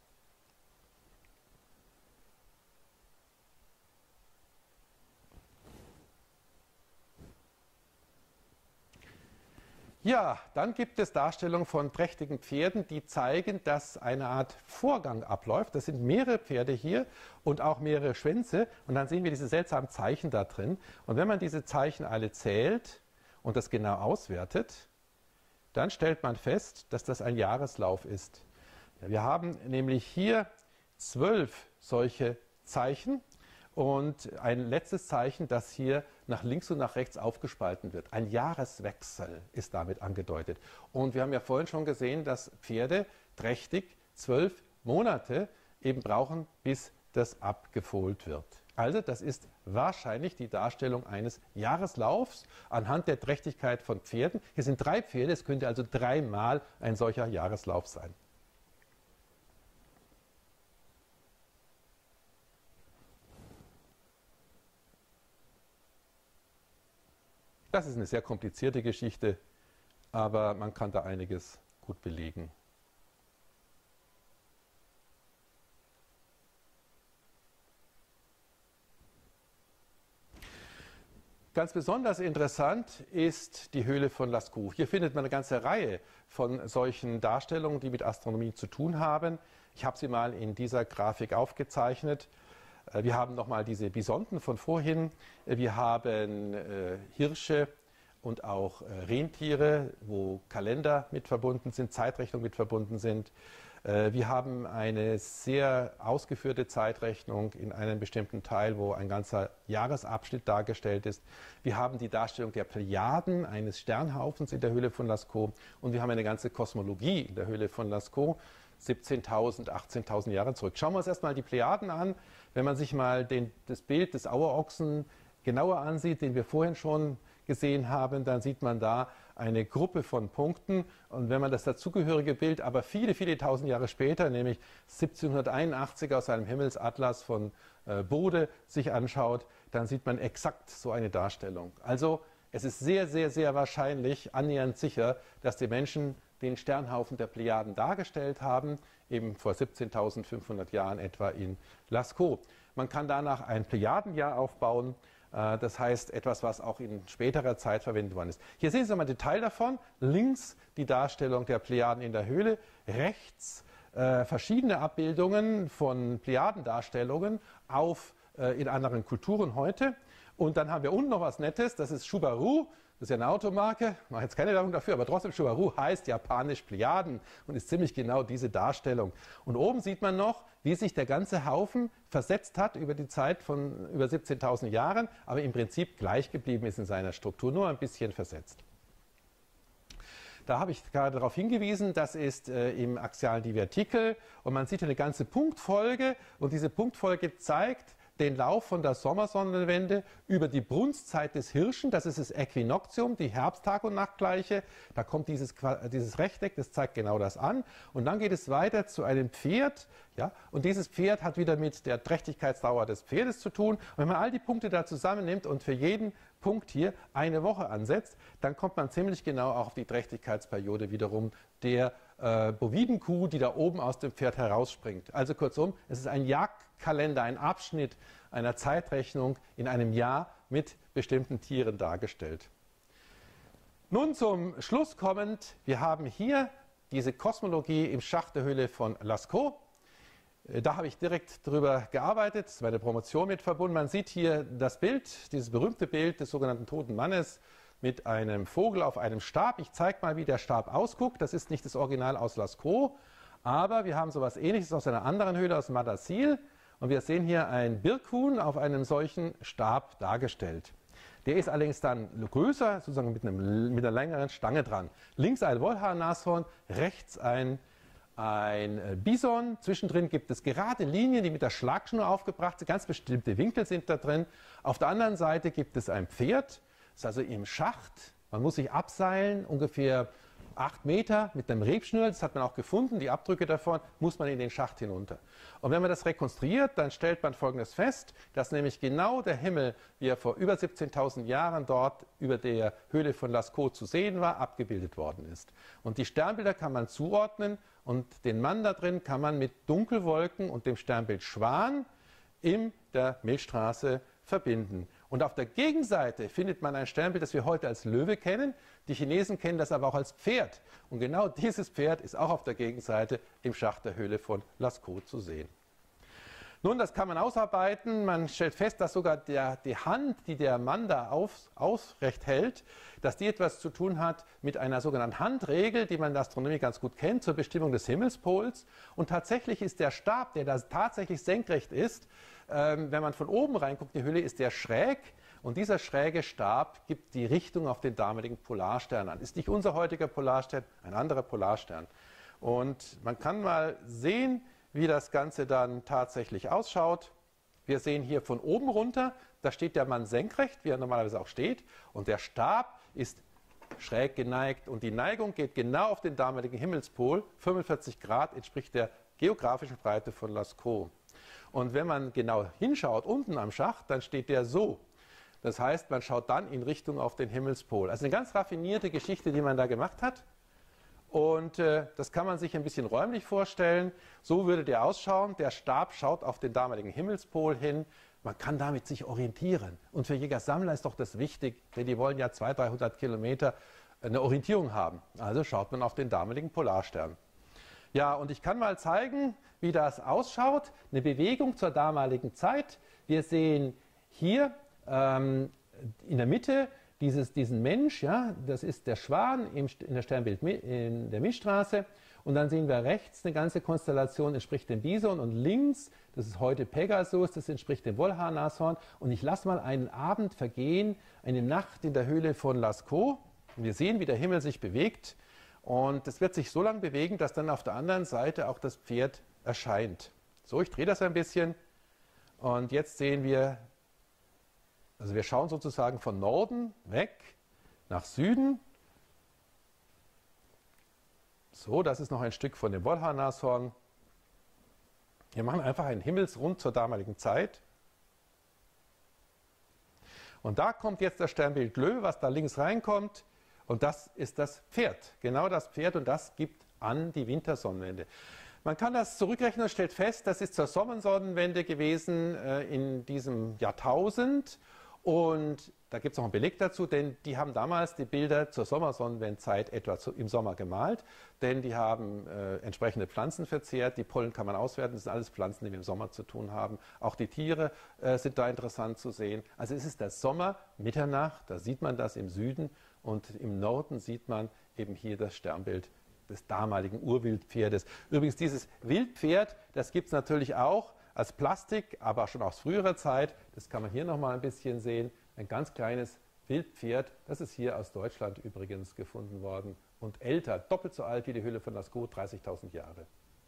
Ja, dann gibt es Darstellungen von trächtigen Pferden, die zeigen, dass eine Art Vorgang abläuft. Das sind mehrere Pferde hier und auch mehrere Schwänze. Und dann sehen wir diese seltsamen Zeichen da drin. Und wenn man diese Zeichen alle zählt und das genau auswertet, dann stellt man fest, dass das ein Jahreslauf ist. Ja, wir haben nämlich hier 12 solche Zeichen. Und ein letztes Zeichen, das hier nach links und nach rechts aufgespalten wird. Ein Jahreswechsel ist damit angedeutet. Und wir haben ja vorhin schon gesehen, dass Pferde trächtig 12 Monate eben brauchen, bis das abgefohlt wird. Also das ist wahrscheinlich die Darstellung eines Jahreslaufs anhand der Trächtigkeit von Pferden. Hier sind 3 Pferde, es könnte also 3-mal ein solcher Jahreslauf sein. Das ist eine sehr komplizierte Geschichte, aber man kann da einiges gut belegen. Ganz besonders interessant ist die Höhle von Lascaux. Hier findet man eine ganze Reihe von solchen Darstellungen, die mit Astronomie zu tun haben. Ich habe sie mal in dieser Grafik aufgezeichnet. Wir haben nochmal diese Bisonten von vorhin. Wir haben Hirsche und auch Rentiere, wo Kalender mit verbunden sind, Zeitrechnung mit verbunden sind. Wir haben eine sehr ausgeführte Zeitrechnung in einem bestimmten Teil, wo ein ganzer Jahresabschnitt dargestellt ist. Wir haben die Darstellung der Plejaden, eines Sternhaufens in der Höhle von Lascaux. Und wir haben eine ganze Kosmologie in der Höhle von Lascaux. 17.000, 18.000 Jahre zurück. Schauen wir uns erstmal die Plejaden an. Wenn man sich mal das Bild des Auerochsen genauer ansieht, den wir vorhin schon gesehen haben, dann sieht man da eine Gruppe von Punkten. Und wenn man das dazugehörige Bild aber viele, viele tausend Jahre später, nämlich 1781 aus einem Himmelsatlas von Bode sich anschaut, dann sieht man exakt so eine Darstellung. Also es ist sehr, sehr, sehr wahrscheinlich, annähernd sicher, dass die Menschen den Sternhaufen der Plejaden dargestellt haben, eben vor 17.500 Jahren etwa in Lascaux. Man kann danach ein Plejadenjahr aufbauen, das heißt etwas, was auch in späterer Zeit verwendet worden ist. Hier sehen Sie nochmal ein Detail davon. Links die Darstellung der Plejaden in der Höhle, rechts verschiedene Abbildungen von Plejadendarstellungen in anderen Kulturen heute. Und dann haben wir unten noch was Nettes, das ist Subaru. Das ist ja eine Automarke, ich mache jetzt keine Werbung dafür, aber trotzdem Subaru heißt japanisch Plejaden und ist ziemlich genau diese Darstellung. Und oben sieht man noch, wie sich der ganze Haufen versetzt hat über die Zeit von über 17.000 Jahren, aber im Prinzip gleich geblieben ist in seiner Struktur, nur ein bisschen versetzt. Da habe ich gerade darauf hingewiesen, das ist im axialen Divertikel und man sieht eine ganze Punktfolge und diese Punktfolge zeigt den Lauf von der Sommersonnenwende über die Brunstzeit des Hirschen, das ist das Äquinoktium, die Herbst-Tag- und Nachtgleiche. Da kommt dieses Rechteck, das zeigt genau das an. Und dann geht es weiter zu einem Pferd. Ja, und dieses Pferd hat wieder mit der Trächtigkeitsdauer des Pferdes zu tun. Und wenn man all die Punkte da zusammennimmt und für jeden Punkt hier eine Woche ansetzt, dann kommt man ziemlich genau auch auf die Trächtigkeitsperiode wiederum der Bovidenkuh, die da oben aus dem Pferd herausspringt. Also kurzum, es ist ein Jagdkalender, ein Abschnitt einer Zeitrechnung in einem Jahr mit bestimmten Tieren dargestellt. Nun zum Schluss kommend, wir haben hier diese Kosmologie im Schacht der Höhle von Lascaux. Da habe ich direkt drüber gearbeitet, ist meine Promotion mit verbunden. Man sieht hier das Bild, dieses berühmte Bild des sogenannten Toten Mannes mit einem Vogel auf einem Stab. Ich zeige mal, wie der Stab ausguckt. Das ist nicht das Original aus Lascaux, aber wir haben sowas Ähnliches aus einer anderen Höhle, aus Madassil. Und wir sehen hier ein Birkhuhn auf einem solchen Stab dargestellt. Der ist allerdings dann größer, sozusagen mit einer längeren Stange dran. Links ein Wollhaarnashorn, rechts ein ein Bison. Zwischendrin gibt es gerade Linien, die mit der Schlagschnur aufgebracht sind. Ganz bestimmte Winkel sind da drin. Auf der anderen Seite gibt es ein Pferd. Das ist also im Schacht. Man muss sich abseilen, ungefähr 8 Meter mit einem Rebschnur. Das hat man auch gefunden. Die Abdrücke davon muss man in den Schacht hinunter. Und wenn man das rekonstruiert, dann stellt man Folgendes fest, dass nämlich genau der Himmel, wie er vor über 17.000 Jahren dort über der Höhle von Lascaux zu sehen war, abgebildet worden ist. Und die Sternbilder kann man zuordnen und den Mann da drin kann man mit Dunkelwolken und dem Sternbild Schwan in der Milchstraße verbinden. Und auf der Gegenseite findet man ein Sternbild, das wir heute als Löwe kennen. Die Chinesen kennen das aber auch als Pferd. Und genau dieses Pferd ist auch auf der Gegenseite im Schacht der Höhle von Lascaux zu sehen. Nun, das kann man ausarbeiten. Man stellt fest, dass sogar die Hand, die der Mann da aufrecht hält, dass die etwas zu tun hat mit einer sogenannten Handregel, die man in der Astronomie ganz gut kennt, zur Bestimmung des Himmelspols. Und tatsächlich ist der Stab, der da tatsächlich senkrecht ist, wenn man von oben reinguckt, die Hülle ist der schräg. Und dieser schräge Stab gibt die Richtung auf den damaligen Polarstern an. Ist nicht unser heutiger Polarstern, ein anderer Polarstern. Und man kann mal sehen, wie das Ganze dann tatsächlich ausschaut. Wir sehen hier von oben runter, da steht der Mann senkrecht, wie er normalerweise auch steht. Und der Stab ist schräg geneigt. Und die Neigung geht genau auf den damaligen Himmelspol. 45 Grad entspricht der geografischen Breite von Lascaux. Und wenn man genau hinschaut, unten am Schacht, dann steht der so. Das heißt, man schaut dann in Richtung auf den Himmelspol. Also eine ganz raffinierte Geschichte, die man da gemacht hat. Und das kann man sich ein bisschen räumlich vorstellen. So würde der ausschauen. Der Stab schaut auf den damaligen Himmelspol hin. Man kann damit sich orientieren. Und für Jäger-Sammler ist doch das wichtig, denn die wollen ja 200, 300 Kilometer eine Orientierung haben. Also schaut man auf den damaligen Polarstern. Ja, und ich kann mal zeigen, wie das ausschaut. Eine Bewegung zur damaligen Zeit. Wir sehen hier in der Mitte diesen Mensch, ja, das ist der Schwan in der Sternbild in der Milchstraße. Und dann sehen wir rechts eine ganze Konstellation, entspricht dem Bison. Und links, das ist heute Pegasus, das entspricht dem Wollhaar-Nashorn. Und ich lasse mal einen Abend vergehen, eine Nacht in der Höhle von Lascaux. Und wir sehen, wie der Himmel sich bewegt. Und es wird sich so lange bewegen, dass dann auf der anderen Seite auch das Pferd erscheint. So, ich drehe das ein bisschen. Und jetzt sehen wir, also wir schauen sozusagen von Norden weg nach Süden. So, das ist noch ein Stück von dem Wollhaar-Nashorn. Wir machen einfach einen Himmelsrund zur damaligen Zeit. Und da kommt jetzt das Sternbild Löwe, was da links reinkommt. Und das ist das Pferd, genau das Pferd, und das gibt an die Wintersonnenwende. Man kann das zurückrechnen und stellt fest, das ist zur Sommersonnenwende gewesen in diesem Jahrtausend. Und da gibt es noch einen Beleg dazu, denn die haben damals die Bilder zur Sommersonnenwendezeit etwa im Sommer gemalt, denn die haben entsprechende Pflanzen verzehrt, die Pollen kann man auswerten, das sind alles Pflanzen, die mit dem Sommer zu tun haben. Auch die Tiere sind da interessant zu sehen. Also es ist der Sommer, Mitternacht, da sieht man das im Süden, und im Norden sieht man eben hier das Sternbild des damaligen Urwildpferdes. Übrigens dieses Wildpferd, das gibt es natürlich auch als Plastik, aber schon aus früherer Zeit. Das kann man hier nochmal ein bisschen sehen. Ein ganz kleines Wildpferd, das ist hier aus Deutschland übrigens gefunden worden und älter, doppelt so alt wie die Höhle von Lascaux, 30.000 Jahre.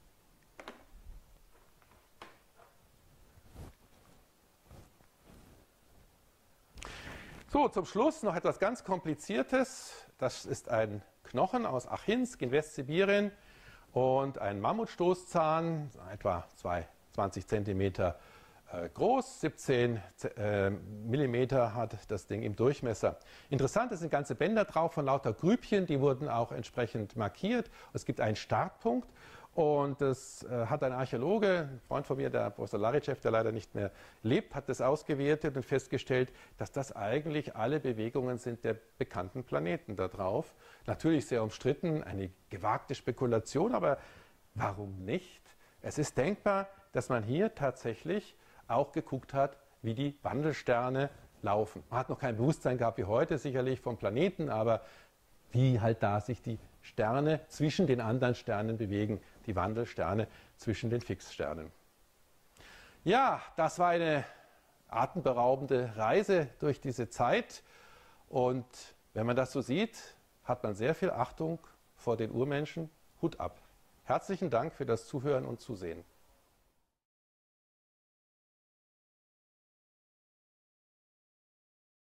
So, zum Schluss noch etwas ganz Kompliziertes. Das ist ein Knochen aus Achinsk in Westsibirien und ein Mammutstoßzahn, etwa 20 cm groß, 17 Millimeter hat das Ding im Durchmesser. Interessant, es sind ganze Bänder drauf von lauter Grübchen, die wurden auch entsprechend markiert. Es gibt einen Startpunkt. Und das hat ein Archäologe, ein Freund von mir, der Professor Laritschew, der leider nicht mehr lebt, hat das ausgewertet und festgestellt, dass das eigentlich alle Bewegungen sind der bekannten Planeten da drauf. Natürlich sehr umstritten, eine gewagte Spekulation, aber warum nicht? Es ist denkbar, dass man hier tatsächlich auch geguckt hat, wie die Wandelsterne laufen. Man hat noch kein Bewusstsein gehabt wie heute sicherlich vom Planeten, aber wie halt da sich die Sterne zwischen den anderen Sternen bewegen, die Wandelsterne zwischen den Fixsternen. Ja, das war eine atemberaubende Reise durch diese Zeit, und wenn man das so sieht, hat man sehr viel Achtung vor den Urmenschen. Hut ab. Herzlichen Dank für das Zuhören und Zusehen.